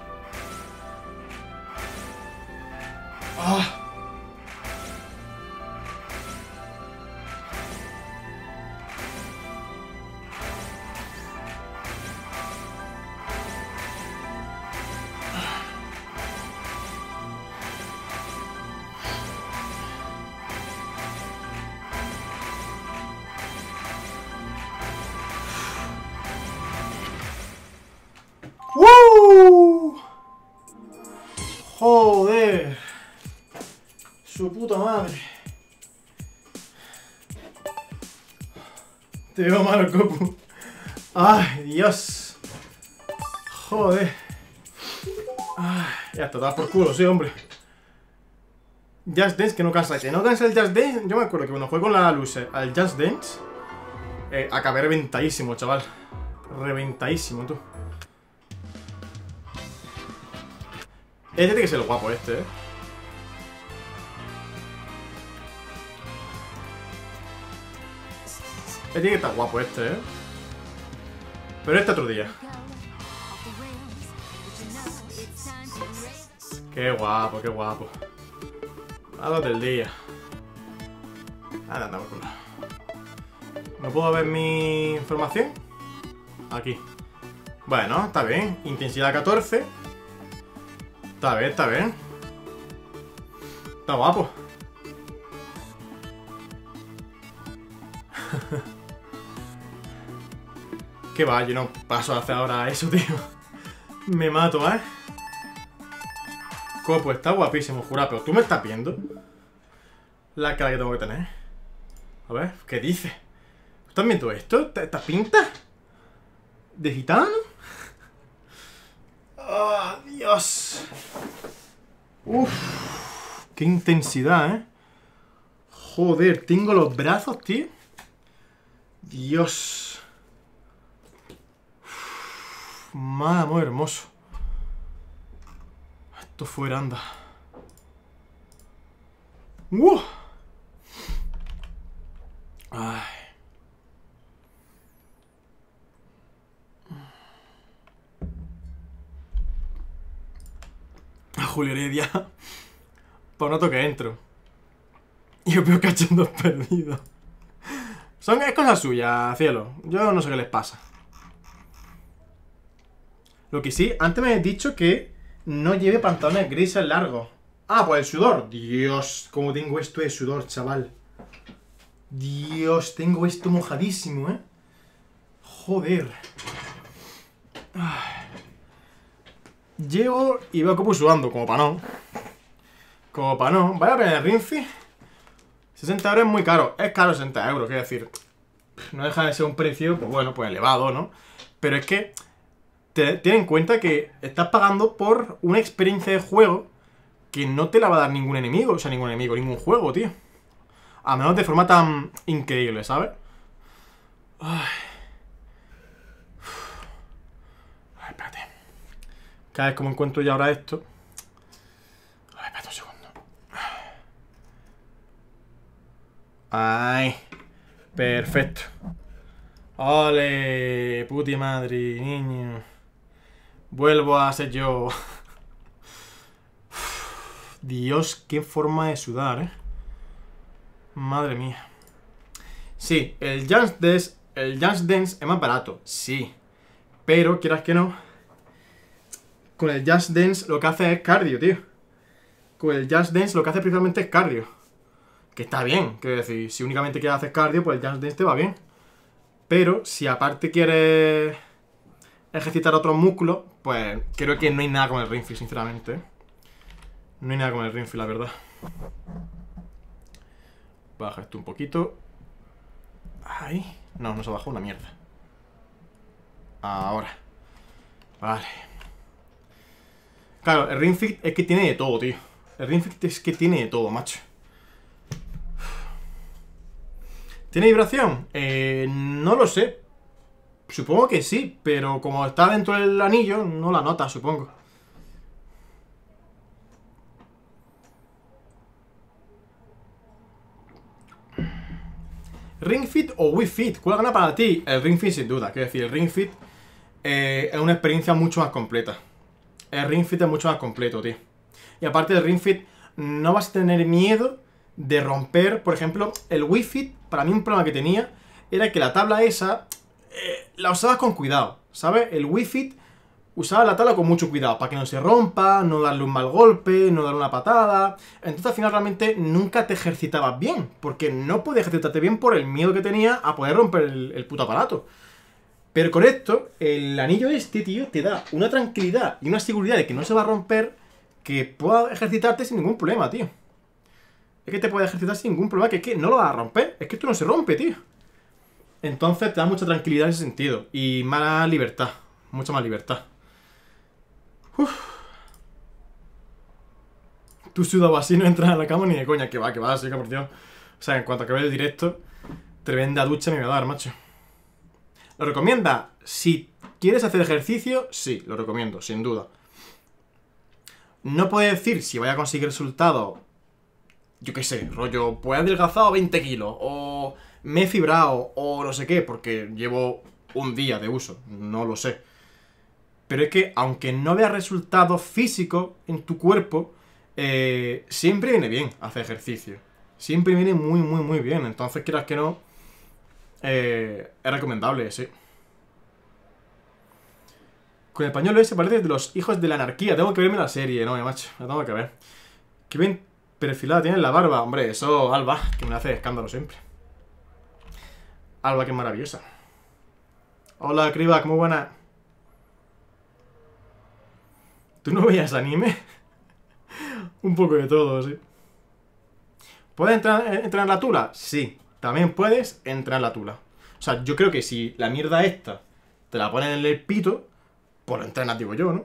Ah. ¡Woo! Joder. Su puta madre. Te veo malo, Copu. Ay, Dios. Joder. Ay, ya está, te vas por culo, sí, hombre. Just Dance, que no cansa. Que no cansa el Just Dance. Yo me acuerdo que cuando jugué con la luz al Just Dance, eh, acabé reventadísimo, chaval. Reventadísimo, tú. Este tiene que ser el guapo este, eh. Este tiene que estar guapo este, eh. Pero este otro día. Qué guapo, qué guapo. A dos del día. Anda, anda, por culo. ¿No puedo ver mi información? Aquí. Bueno, está bien. Intensidad catorce. Está bien, está bien. Está guapo. Qué va, yo no paso a hacer ahora eso, tío. Me mato, ¿eh? Copo, está guapísimo, jura, pero tú me estás viendo la cara que tengo que tener. A ver, ¿qué dices? ¿Estás viendo esto? ¿Estas pintas? ¿De gitano? ¡Oh, Dios! Uf, qué intensidad, ¿eh? Joder, tengo los brazos, tío. Dios. Uf, madre, muy hermoso. Esto fuera, anda. ¡Uh! Ay. A Julio Heredia. Por noto que entro. Y yo veo cachondos perdidos. Son es cosa suya, cielo. Yo no sé qué les pasa. Lo que sí, antes me habéis dicho que no lleve pantalones grises largos. Ah, pues el sudor. Dios, cómo tengo esto de sudor, chaval. Dios, tengo esto mojadísimo, ¿eh? Joder. Ay. Llego y veo como sudando, como para no. Como para no. Vaya a pena el Ring Fit. sesenta euros es muy caro. Es caro sesenta euros, quiero decir. No deja de ser un precio, pues bueno, pues elevado, ¿no? Pero es que te, ten en cuenta que estás pagando por una experiencia de juego que no te la va a dar ningún enemigo. O sea, ningún enemigo, ningún juego, tío. A menos de forma tan increíble, ¿sabes? Ay. Ay, espérate. Cada vez que me encuentro ya ahora esto. Ay, espérate un segundo. Ay. Perfecto. Ole, puti madre, niño. Vuelvo a ser yo. Dios, qué forma de sudar, ¿eh? Madre mía. Sí, el Just Dance, el Just Dance es más barato, sí. Pero, quieras que no, con el Just Dance lo que hace es cardio, tío. Con el Just Dance lo que hace principalmente es cardio. Que está bien, quiero decir, si únicamente quieres hacer cardio, pues el Just Dance te va bien. Pero, si aparte quieres ejercitar otros músculos, pues creo que no hay nada con el Ring Fit, sinceramente. No hay nada con el Ring Fit, la verdad. Baja esto un poquito. Ahí. No, no se bajó una mierda. Ahora. Vale. Claro, el Ring Fit es que tiene de todo, tío. El Ring Fit es que tiene de todo, macho. ¿Tiene vibración? Eh, no lo sé. Supongo que sí, pero como está dentro del anillo, no la nota, supongo. ¿Ring Fit o Wii Fit? ¿Cuál gana para ti? El Ring Fit sin duda. Quiero decir, el Ring Fit eh, es una experiencia mucho más completa. El Ring Fit es mucho más completo, tío. Y aparte del Ring Fit, no vas a tener miedo de romper, por ejemplo, el Wii Fit. Para mí un problema que tenía era que la tabla esa eh, la usabas con cuidado, ¿sabes? El Wii Fit usaba la tabla con mucho cuidado, para que no se rompa, no darle un mal golpe, no darle una patada. Entonces al final realmente nunca te ejercitabas bien, porque no podías ejercitarte bien por el miedo que tenía a poder romper el, el puto aparato. Pero con esto, el anillo este, tío, te da una tranquilidad y una seguridad de que no se va a romper, que puedas ejercitarte sin ningún problema, tío. Es que te puedes ejercitar sin ningún problema, que es que no lo vas a romper, es que esto no se rompe, tío. Entonces te da mucha tranquilidad en ese sentido, y más libertad, mucha más libertad. Uf. Tú sudado así no entras a la cama ni de coña, que va, que va, así que por Dios. O sea, en cuanto acabe el directo, tremenda ducha me voy a dar, macho. ¿Lo recomienda? Si quieres hacer ejercicio, sí, lo recomiendo, sin duda. No puedo decir si voy a conseguir resultados, yo qué sé, rollo, pues he adelgazado veinte kilos, o me he fibrado, o no sé qué, porque llevo un día de uso, no lo sé. Pero es que, aunque no veas resultados físicos en tu cuerpo, eh, siempre viene bien hacer ejercicio. Siempre viene muy, muy, muy bien. Entonces, quieras que no, eh, es recomendable, sí. Con el pañuelo ese parece de los hijos de la anarquía. Tengo que verme la serie, no, macho. La tengo que ver. Qué bien perfilada tiene la barba. Hombre, eso, Alba, que me hace escándalo siempre. Alba, que maravillosa. Hola, Krivac, muy buena. ¿Tú no veías anime? Un poco de todo, sí. ¿Puedes entrar, entrar en la tula? Sí, también puedes entrar en la tula. O sea, yo creo que si la mierda esta te la ponen en el pito, pues lo entrenas, digo yo, ¿no?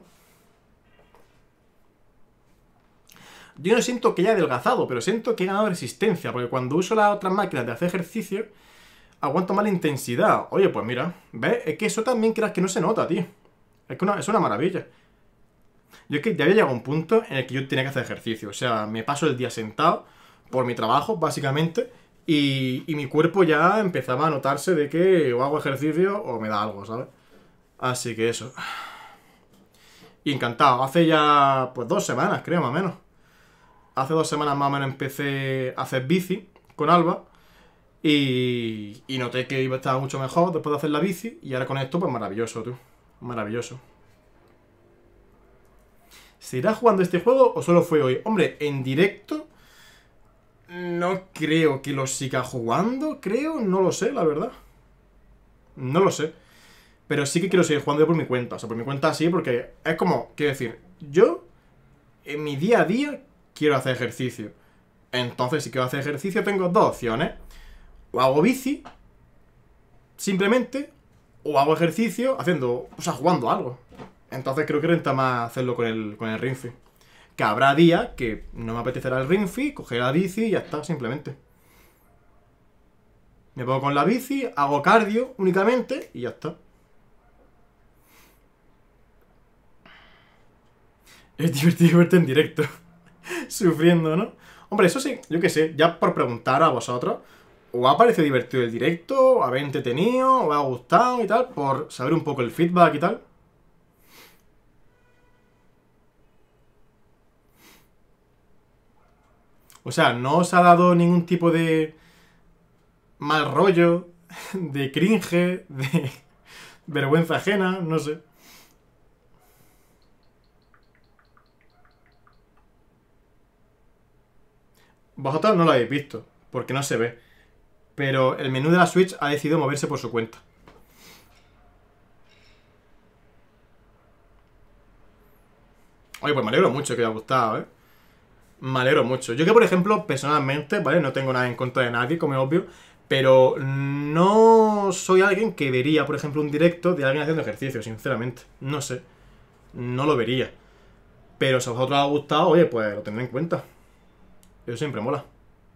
Yo no siento que haya adelgazado, pero siento que he ganado resistencia, porque cuando uso las otras máquinas de hacer ejercicio, aguanto más la intensidad. Oye, pues mira, ¿ves? Es que eso también creas que no se nota, tío. Es que una, es una maravilla. Yo es que ya había llegado a un punto en el que yo tenía que hacer ejercicio. O sea, me paso el día sentado por mi trabajo, básicamente, y, y mi cuerpo ya empezaba a notarse de que o hago ejercicio o me da algo, ¿sabes? Así que eso. Y encantado. Hace ya, pues, dos semanas, creo, más o menos. Hace dos semanas más o menos empecé a hacer bici con Alba. Y, y noté que iba a estar mucho mejor después de hacer la bici. Y ahora con esto, pues maravilloso, tú. Maravilloso. ¿Seguirás jugando este juego o solo fue hoy? Hombre, en directo no creo que lo siga jugando. Creo, no lo sé, la verdad. No lo sé. Pero sí que quiero seguir jugando yo por mi cuenta. O sea, por mi cuenta sí, porque es como, quiero decir, yo en mi día a día quiero hacer ejercicio. Entonces, si quiero hacer ejercicio, tengo dos opciones. O hago bici, simplemente, o hago ejercicio haciendo, o sea, jugando algo. Entonces creo que renta más hacerlo con el, con el Ring Fit. Que habrá días que no me apetecerá el Ring Fit, coger la bici y ya está, simplemente. Me pongo con la bici, hago cardio únicamente y ya está. Es divertido verte en directo. Sufriendo, ¿no? Hombre, eso sí, yo qué sé, ya por preguntar a vosotros, ¿os ha parecido divertido el directo? ¿Os habéis entretenido? ¿Os ha gustado y tal? Por saber un poco el feedback y tal. O sea, ¿no os ha dado ningún tipo de mal rollo, de cringe, de vergüenza ajena? No sé. Vosotros no lo habéis visto, porque no se ve. Pero el menú de la Switch ha decidido moverse por su cuenta. Oye, pues me alegro mucho que os haya gustado, ¿eh? Me alegro mucho. Yo que, por ejemplo, personalmente, ¿vale? No tengo nada en contra de nadie, como es obvio. Pero no soy alguien que vería, por ejemplo, un directo de alguien haciendo ejercicio, sinceramente. No sé. No lo vería. Pero si a vosotros os ha gustado, oye, pues lo tendré en cuenta. Eso siempre mola.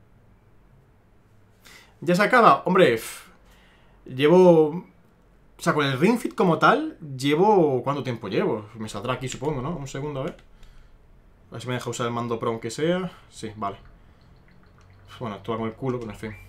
¿Ya se acaba? Hombre, pff, llevo... O sea, con el Ring Fit como tal, llevo... ¿Cuánto tiempo llevo? Me saldrá aquí, supongo, ¿no? Un segundo, a ver. A ver si me deja usar el mando Pro aunque sea. Sí, vale. Bueno, actúa con el culo, pero en fin.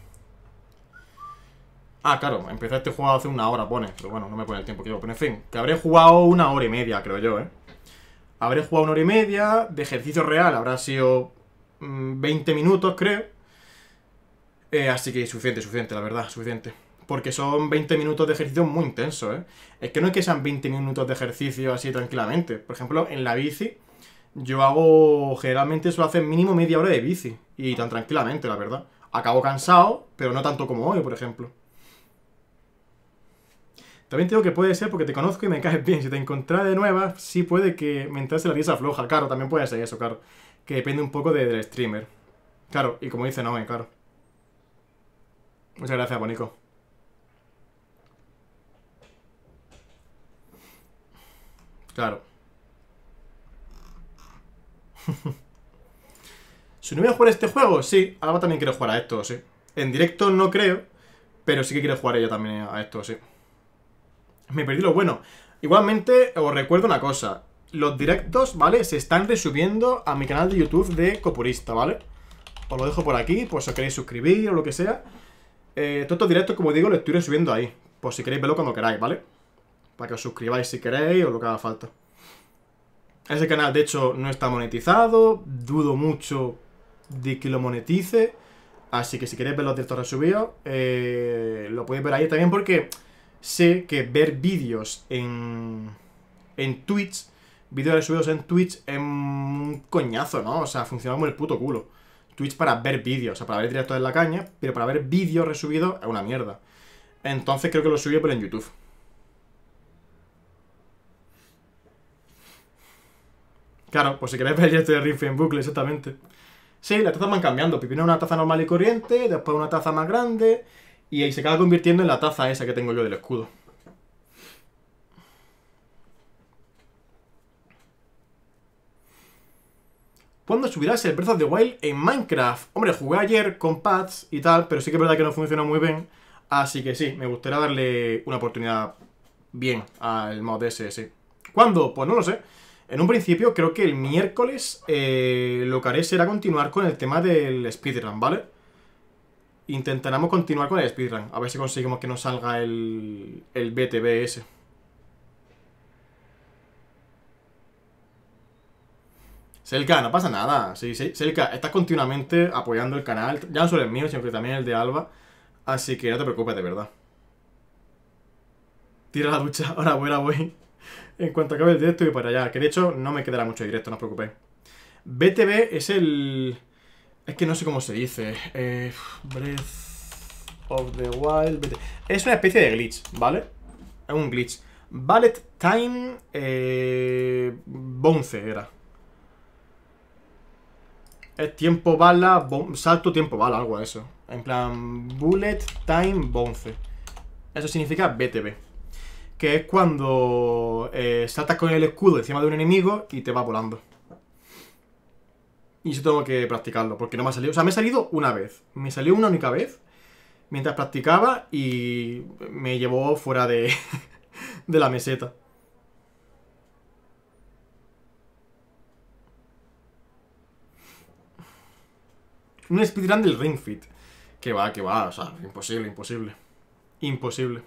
Ah, claro, empecé este juego hace una hora, pone. Pero bueno, no me pone el tiempo que llevo. Pero en fin, que habré jugado una hora y media, creo yo, ¿eh? Habré jugado una hora y media. De ejercicio real habrá sido mmm, veinte minutos, creo. Eh, así que suficiente, suficiente, la verdad, suficiente. Porque son veinte minutos de ejercicio muy intensos, ¿eh? Es que no es que sean veinte minutos de ejercicio así tranquilamente. Por ejemplo, en la bici, yo hago... Generalmente suelo hacer mínimo media hora de bici. Y tan tranquilamente, la verdad. Acabo cansado, pero no tanto como hoy, por ejemplo. También te digo que puede ser porque te conozco y me caes bien. Si te encontrara de nueva, sí puede que me entrase la risa floja. Claro, también puede ser eso, claro. Que depende un poco de, del streamer. Claro, y como dice Noé, claro. Muchas gracias, Bonico. Claro. ¿Si no voy a jugar este juego? Sí, Alba también quiere jugar a esto, sí. En directo no creo, pero sí que quiere jugar ella también a esto, sí. Me perdí lo bueno. Igualmente, os recuerdo una cosa. Los directos, ¿vale? Se están resubiendo a mi canal de YouTube de Copurista, ¿vale? Os lo dejo por aquí, por si os queréis suscribir o lo que sea. Eh, todos estos directos, como digo, los estoy resubiendo ahí. Por si queréis verlo cuando queráis, ¿vale? Para que os suscribáis si queréis o lo que haga falta. Ese canal, de hecho, no está monetizado. Dudo mucho de que lo monetice. Así que si queréis ver los directos resubidos, eh, lo podéis ver ahí también porque sé que ver vídeos en, en Twitch, vídeos resubidos en Twitch, es un coñazo, ¿no? O sea, funciona como el puto culo. Twitch para ver vídeos, o sea, para ver directos en la caña, pero para ver vídeos resubidos es una mierda. Entonces creo que lo subí por en YouTube. Claro, pues si queréis ver el directo de Ring Fit en bucle, exactamente. Sí, las tazas van cambiando. Primero una taza normal y corriente, después una taza más grande, y ahí se acaba convirtiendo en la taza esa que tengo yo del escudo. ¿Cuándo subirás el Breath of the Wild en Minecraft? Hombre, jugué ayer con pads y tal, pero sí que es verdad que no funcionó muy bien. Así que sí, me gustaría darle una oportunidad bien al mod ese, sí. ¿Cuándo? Pues no lo sé. En un principio creo que el miércoles eh, lo que haré será continuar con el tema del speedrun, ¿vale? Intentaremos continuar con el speedrun. A ver si conseguimos que nos salga el, el B T B ese. Selka, no pasa nada. Sí, sí, Selka, estás continuamente apoyando el canal. Ya no solo el mío, sino que también el de Alba. Así que no te preocupes, de verdad. Tira la ducha. Ahora voy, ahora voy. En cuanto acabe el directo voy para allá. Que de hecho no me quedará mucho directo, no os preocupéis. B T B es el... Es que no sé cómo se dice. Eh, Breath of the Wild... B T... Es una especie de glitch, ¿vale? Es un glitch. Bullet Time... Eh, Bounce era. Es tiempo bala... Salto tiempo bala, algo a eso. En plan... Bullet Time Bounce. Eso significa B T B. Que es cuando eh, saltas con el escudo encima de un enemigo y te va volando. Y eso tengo que practicarlo, porque no me ha salido. O sea, me ha salido una vez. Me salió una única vez mientras practicaba y me llevó fuera de, de la meseta. Un speedrun del Ring Fit. Que va, que va, o sea, imposible, imposible. Imposible.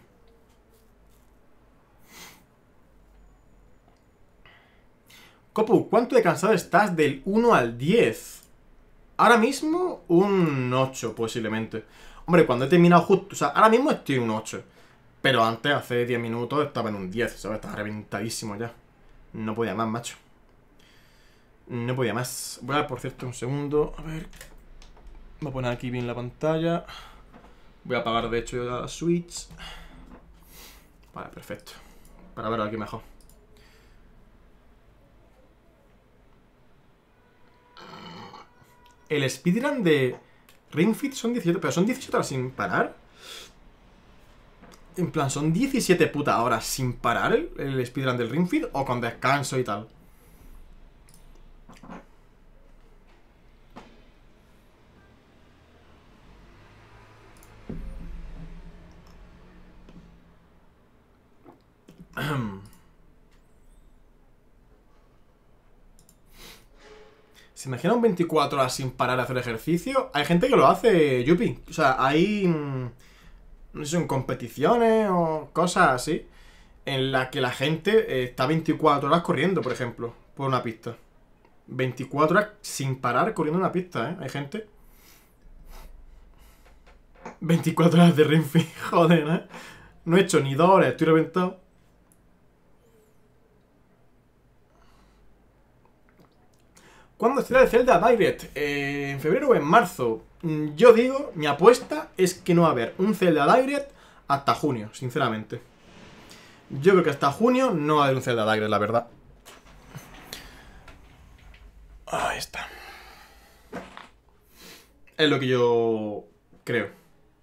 Copu, ¿cuánto de cansado estás del uno al diez? Ahora mismo un ocho, posiblemente. Hombre, cuando he terminado justo... O sea, ahora mismo estoy en un ocho. Pero antes, hace diez minutos, estaba en un diez, ¿sabes? Estaba reventadísimo ya. No podía más, macho. No podía más. Voy a ver, por cierto, un segundo. A ver... Voy a poner aquí bien la pantalla. Voy a apagar, de hecho, la Switch. Vale, perfecto. Para verlo aquí mejor. El speedrun de Ring Fit son diecisiete, pero son diecisiete horas sin parar. En plan, ¿son diecisiete putas horas sin parar el, el speedrun del Ring Fit? ¿O con descanso y tal? ¿Se imaginan veinticuatro horas sin parar de hacer ejercicio? Hay gente que lo hace, Yupi. O sea, hay... No sé, son competiciones o cosas así en las que la gente está veinticuatro horas corriendo, por ejemplo, por una pista. veinticuatro horas sin parar corriendo una pista, ¿eh? Hay gente. veinticuatro horas de Ring Fit, joder, ¿eh? No he hecho ni dos horas, estoy reventado. ¿Cuándo será el Zelda Direct? Eh, ¿En febrero o en marzo? Yo digo, mi apuesta es que no va a haber un Zelda Direct hasta junio, sinceramente. Yo creo que hasta junio no va a haber un Zelda Direct, la verdad. Ahí está. Es lo que yo creo.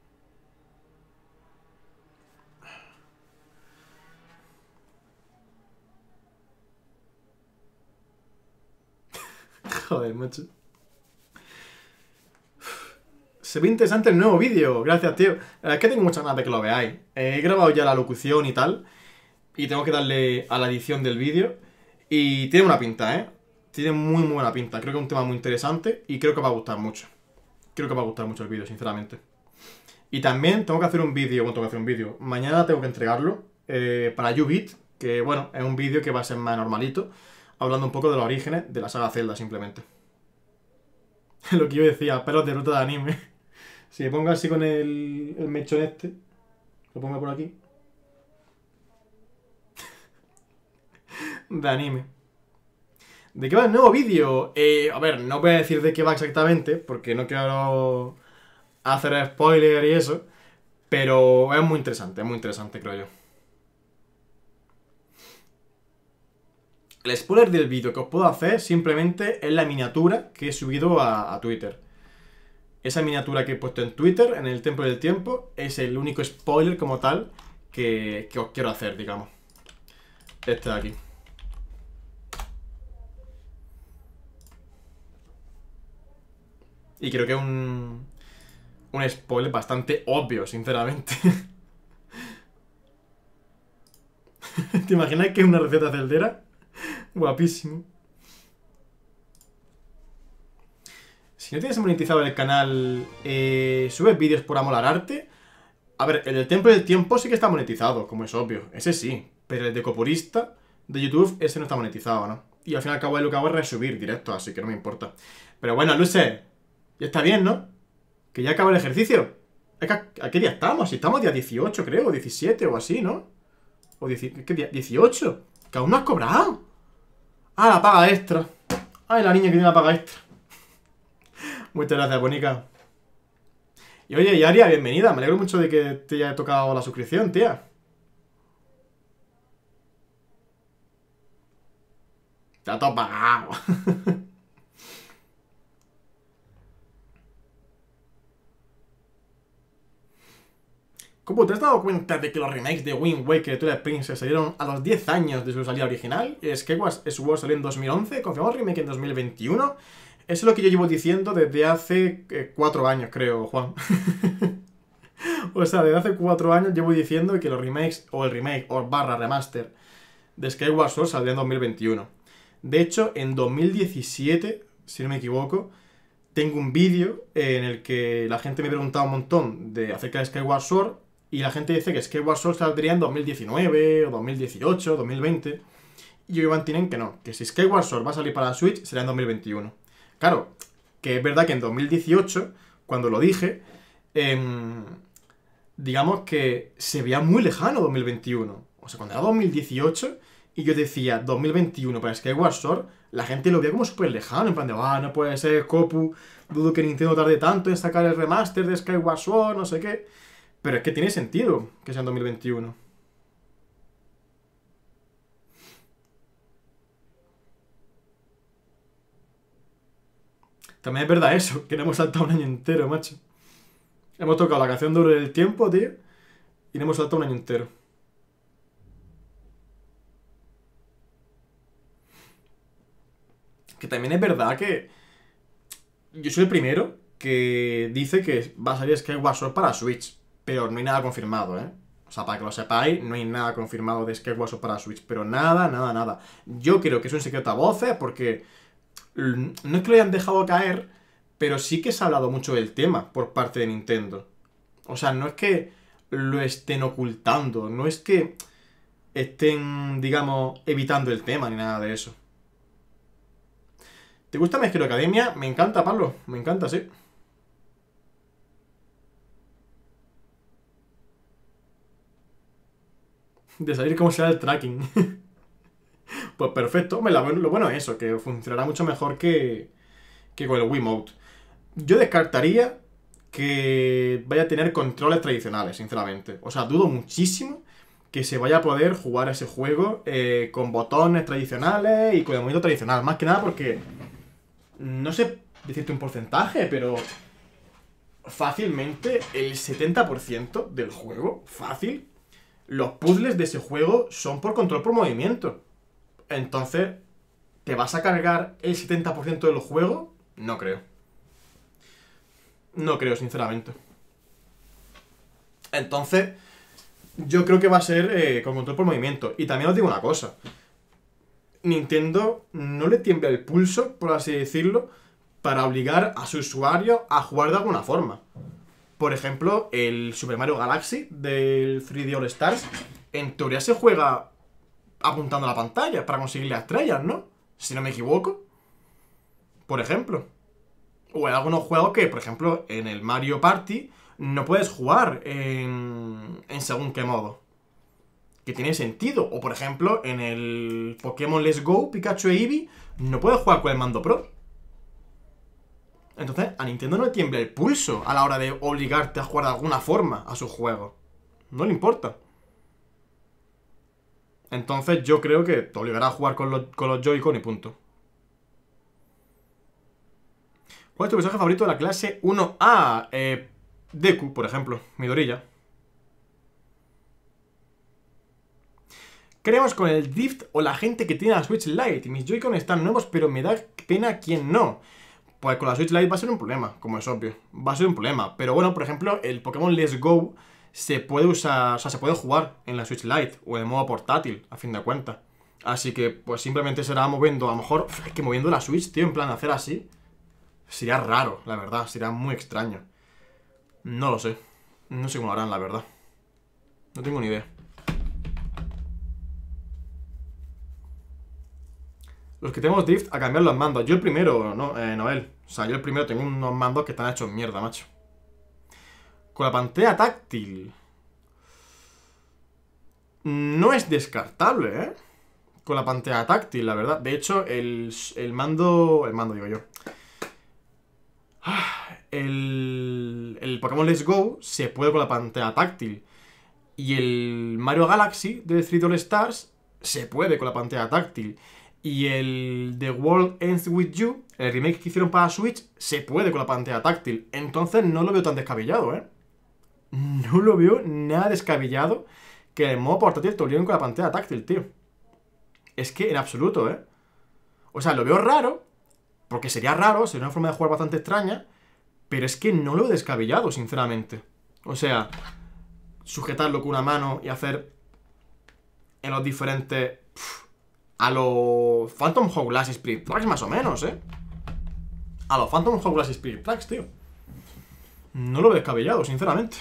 Joder, macho. Se ve interesante el nuevo vídeo. Gracias, tío. Es que tengo muchas ganas de que lo veáis. He grabado ya la locución y tal. Y tengo que darle a la edición del vídeo. Y tiene buena pinta, ¿eh? Tiene muy, muy buena pinta. Creo que es un tema muy interesante. Y creo que va a gustar mucho. Creo que va a gustar mucho el vídeo, sinceramente. Y también tengo que hacer un vídeo. Bueno, tengo que hacer un vídeo. Mañana tengo que entregarlo. Eh, para YouBit. Que, bueno, es un vídeo que va a ser más normalito. Hablando un poco de los orígenes de la saga Zelda, simplemente. Lo que yo decía, pelos de ruta de anime. Si me pongo así con el, el mechón este, lo pongo por aquí. De anime. ¿De qué va el nuevo vídeo? Eh, a ver, no voy a decir de qué va exactamente, porque no quiero hacer spoiler y eso. Pero es muy interesante, es muy interesante, creo yo. El spoiler del vídeo que os puedo hacer simplemente es la miniatura que he subido a, a Twitter. Esa miniatura que he puesto en Twitter, en el Templo del Tiempo, es el único spoiler como tal que, que os quiero hacer, digamos. Este de aquí. Y creo que es un, un spoiler bastante obvio, sinceramente. ¿Te imaginas que es una receta celdera? Guapísimo. Si no tienes monetizado el canal, eh, ¿subes vídeos por amor al arte? A ver, el del Templo del Tiempo sí que está monetizado, como es obvio. Ese sí. Pero el de Copurista de YouTube, ese no está monetizado, ¿no? Y al fin y al cabo lo que hago es resubir directo, así que no me importa. Pero bueno, Luce, ya está bien, ¿no? Que ya acaba el ejercicio. Es que, ¿a qué día estamos? Si estamos día dieciocho, creo, o diecisiete o así, ¿no? O dieciocho, ¿qué día? dieciocho. Que aún no has cobrado. Ah, la paga extra. Ay, la niña que tiene la paga extra. Muchas gracias, bonica. Y oye, Yaria, bienvenida. Me alegro mucho de que te haya tocado la suscripción, tía. Te ha todo pagado. ¿Cómo te has dado cuenta de que los remakes de Wind Waker y Twilight Princess salieron a los diez años de su salida original? Skyward Sword salió en dos mil once, confirmó el remake en dos mil veintiuno. Eso es lo que yo llevo diciendo desde hace eh, cuatro años, creo, Juan. O sea, desde hace cuatro años llevo diciendo que los remakes, o el remake, o barra remaster de Skyward Sword saldría en dos mil veintiuno. De hecho, en dos mil diecisiete, si no me equivoco, tengo un vídeo en el que la gente me preguntaba un montón de acerca de Skyward Sword. Y la gente dice que Skyward Sword saldría en dos mil diecinueve, o dos mil dieciocho, dos mil veinte. Y yo mantienen que no, que si Skyward Sword va a salir para Switch, será en dos mil veintiuno. Claro, que es verdad que en dos mil dieciocho, cuando lo dije, eh, digamos que se veía muy lejano dos mil veintiuno. O sea, cuando era dos mil dieciocho y yo decía dos mil veintiuno para Skyward Sword, la gente lo veía como súper lejano, en plan de, ah, no puede ser, Copu, dudo que Nintendo tarde tanto en sacar el remaster de Skyward Sword, no sé qué. Pero es que tiene sentido que sea en dos mil veintiuno. También es verdad eso, que no hemos saltado un año entero, macho. Hemos tocado la canción de Oro del Tiempo, tío, y no hemos saltado un año entero. Que también es verdad que yo soy el primero que dice que va a salir Skyward Sword para Switch. Pero no hay nada confirmado, ¿eh? O sea, para que lo sepáis, no hay nada confirmado de Skyward Sword para Switch. Pero nada, nada, nada. Yo creo que es un secreto a voces porque no es que lo hayan dejado caer, pero sí que se ha hablado mucho del tema por parte de Nintendo. O sea, no es que lo estén ocultando, no es que estén, digamos, evitando el tema ni nada de eso. ¿Te gusta My Hero Academia? Me encanta, Pablo. Me encanta, sí. De salir cómo será el tracking. Pues perfecto. Hombre, lo bueno es eso, que funcionará mucho mejor que, que con el Wiimote. Yo descartaría que vaya a tener controles tradicionales, sinceramente. O sea, dudo muchísimo que se vaya a poder jugar ese juego eh, con botones tradicionales y con el movimiento tradicional. Más que nada porque, no sé decirte un porcentaje, pero fácilmente el setenta por ciento del juego, fácil, los puzzles de ese juego son por control por movimiento. Entonces, ¿te vas a cargar el setenta por ciento del juego? No creo. No creo, sinceramente. Entonces, yo creo que va a ser eh, con control por movimiento. Y también os digo una cosa. Nintendo no le tiembla el pulso, por así decirlo, para obligar a su usuario a jugar de alguna forma. Por ejemplo, el Super Mario Galaxy del tres D All Stars, en teoría se juega apuntando a la pantalla para conseguir las estrellas, ¿no? Si no me equivoco. Por ejemplo. O hay algunos juegos que, por ejemplo, en el Mario Party no puedes jugar en, en según qué modo. Que tiene sentido. O, por ejemplo, en el Pokémon Let's Go, Pikachu e Eevee, no puedes jugar con el mando Pro. Entonces a Nintendo no le tiembla el pulso a la hora de obligarte a jugar de alguna forma a su juego. No le importa. Entonces yo creo que te obligará a jugar con los, con los Joy-Con y punto. ¿Cuál es tu personaje favorito de la clase uno A? Eh, Deku, por ejemplo, Midoriya. ¿Qué haremos con el Drift o la gente que tiene la Switch Lite? Mis Joy-Con están nuevos, pero me da pena quien no. Pues con la Switch Lite va a ser un problema, como es obvio. Va a ser un problema. Pero bueno, por ejemplo, el Pokémon Let's Go se puede usar, o sea, se puede jugar en la Switch Lite o en modo portátil, a fin de cuentas. Así que, pues simplemente será moviendo, a lo mejor, es que moviendo la Switch, tío, en plan hacer así. Sería raro, la verdad, sería muy extraño. No lo sé. No sé cómo lo harán, la verdad. No tengo ni idea. Los que tenemos Drift a cambiar los mandos. Yo el primero, no, eh, Noel. O sea, yo el primero tengo unos mandos que están hechos mierda, macho. Con la pantalla táctil. No es descartable, ¿eh? Con la pantalla táctil, la verdad. De hecho, el, el mando... El mando, digo yo. El, el Pokémon Let's Go se puede con la pantalla táctil. Y el Mario Galaxy de Three All Stars se puede con la pantalla táctil. Y el The World Ends With You, el remake que hicieron para Switch, se puede con la pantalla táctil. Entonces no lo veo tan descabellado, ¿eh? No lo veo nada descabellado que en el modo portátil te obliguen con la pantalla táctil, tío. Es que en absoluto, ¿eh? O sea, lo veo raro, porque sería raro, sería una forma de jugar bastante extraña, pero es que no lo veo descabellado, sinceramente. O sea, sujetarlo con una mano y hacer en los diferentes... Pff, a los Phantom Hourglass Spirit Tracks, más o menos, ¿eh? A los Phantom Hourglass Spirit Tracks, tío. No lo veo descabellado, sinceramente.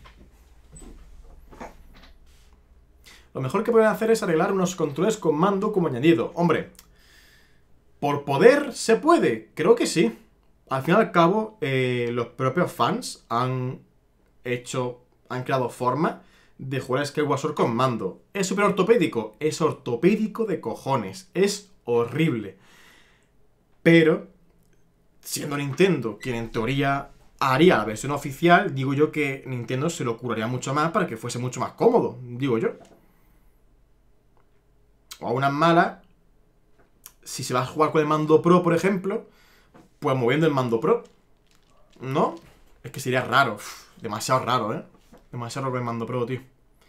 Lo mejor que pueden hacer es arreglar unos controles con mando como añadido. Hombre, ¿por poder se puede? Creo que sí. Al fin y al cabo, eh, los propios fans han hecho, han creado forma de jugar a Skyward Sword con mando. ¿Es súper ortopédico? Es ortopédico de cojones. Es horrible. Pero, siendo Nintendo, quien en teoría haría la versión oficial, digo yo que Nintendo se lo curaría mucho más para que fuese mucho más cómodo, digo yo. O a unas malas, si se va a jugar con el mando Pro, por ejemplo, pues moviendo el mando Pro. ¿No? Es que sería raro. Uf, demasiado raro, ¿eh? Demasiado raro con el mando Pro, tío.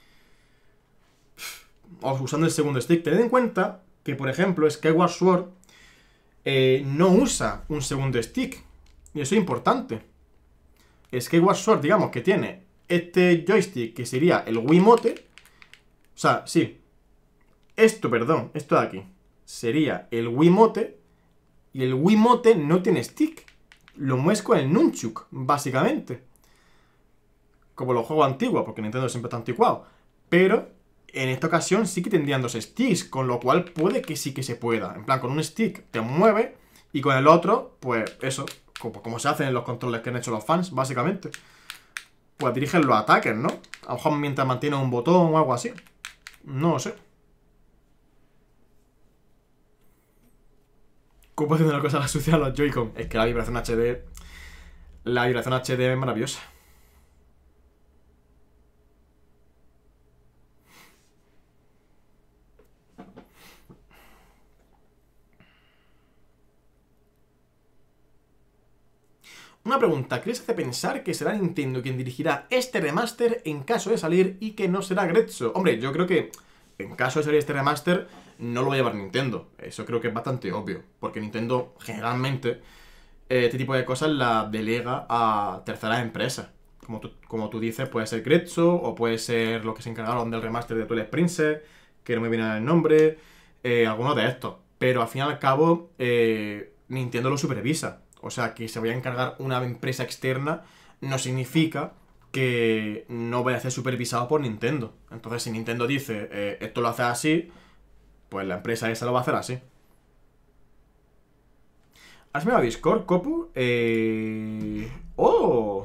O usando el segundo stick. Tened en cuenta que, por ejemplo, Skyward Sword eh, no usa un segundo stick. Y eso es importante. Skyward Sword, digamos, que tiene este joystick que sería el Wiimote. O sea, sí. Esto, perdón, esto de aquí sería el Wiimote. Y el Wiimote no tiene stick. Lo mueves con el Nunchuk, básicamente. Como los juegos antiguos, porque Nintendo siempre está anticuado. Pero en esta ocasión sí que tendrían dos sticks, con lo cual puede que sí que se pueda. En plan, con un stick te mueve y con el otro, pues eso, como, como se hacen en los controles que han hecho los fans, básicamente. Pues dirigen los ataques, ¿no? A lo mejor mientras mantiene un botón o algo así. No lo sé. ¿Cómo puede hacer una cosa a la sucia a los Joy-Con? Es que la vibración H D... La vibración H D es maravillosa. Una pregunta, ¿qué les hace pensar que será Nintendo quien dirigirá este remaster en caso de salir y que no será Grezzo? Hombre, yo creo que en caso de salir este remaster no lo va a llevar Nintendo. Eso creo que es bastante obvio, porque Nintendo generalmente eh, este tipo de cosas las delega a terceras empresas. Como tú, como tú dices, puede ser Grezzo o puede ser los que se encargaron del remaster de Twilight Princess, que no me viene el nombre, eh, algunos de estos. Pero al fin y al cabo, eh, Nintendo lo supervisa. O sea, que se vaya a encargar una empresa externa no significa que no vaya a ser supervisado por Nintendo. Entonces, si Nintendo dice, eh, esto lo hace así, pues la empresa esa lo va a hacer así. ¿Has mirado Discord, Copu? Eh... ¡Oh!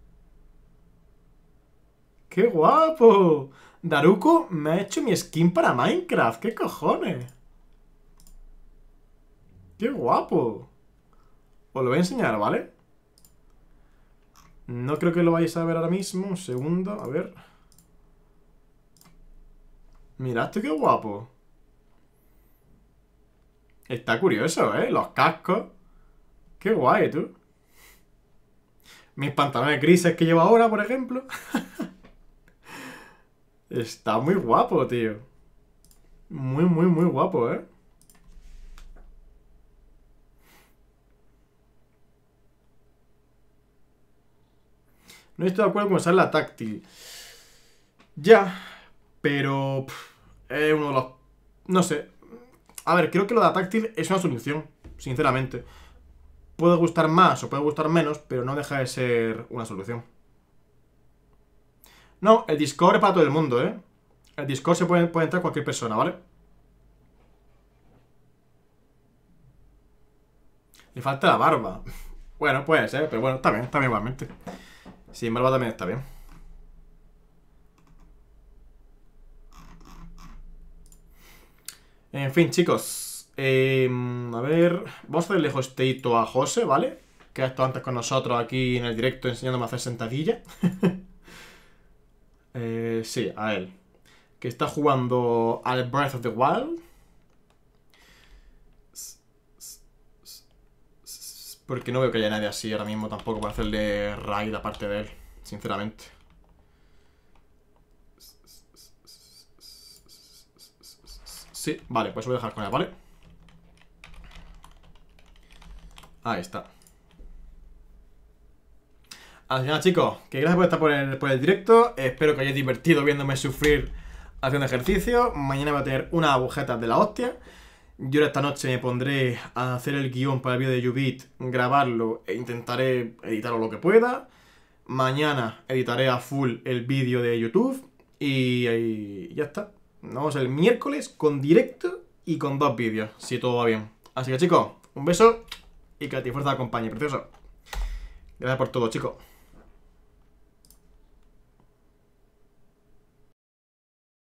¡Qué guapo! Daruko me ha hecho mi skin para Minecraft. ¿Qué cojones? ¡Qué guapo! Os lo voy a enseñar, ¿vale? No creo que lo vayáis a ver ahora mismo. Un segundo, a ver. Mirad esto, qué guapo. Está curioso, ¿eh? Los cascos. Qué guay, tú. Mis pantalones grises que llevo ahora, por ejemplo. Está muy guapo, tío. Muy, muy, muy guapo, ¿eh? No estoy de acuerdo con usar la táctil. Ya. Pero... pff, es uno de los... No sé. A ver, creo que lo de la táctil es una solución. Sinceramente. Puede gustar más o puede gustar menos, pero no deja de ser una solución. No, el Discord es para todo el mundo, ¿eh? El Discord se puede, puede entrar cualquier persona, ¿vale? Le falta la barba. Bueno, puede ser, pero bueno, está bien, está bien igualmente. Sin barba también está bien. En fin, chicos. Eh, a ver, vamos a hacerle hosteito a José, ¿vale? Que ha estado antes con nosotros aquí en el directo enseñándome a hacer sentadilla. eh, sí, a él. Que está jugando al Breath of the Wild. Porque no veo que haya nadie así ahora mismo tampoco para hacerle raid aparte de él, sinceramente. Sí, vale, pues voy a dejar con él, ¿vale? Ahí está. Así que nada, chicos, que gracias por estar por el, por el directo. Espero que hayáis divertido viéndome sufrir haciendo ejercicio. Mañana voy a tener unas agujetas de la hostia. Yo ahora esta noche me pondré a hacer el guión para el vídeo de YouBeat, grabarlo e intentaré editarlo lo que pueda. Mañana editaré a full el vídeo de YouTube y, y ya está. Nos vemos el miércoles con directo y con dos vídeos, si todo va bien. Así que chicos, un beso y que la fuerza te acompañe, precioso. Gracias por todo, chicos.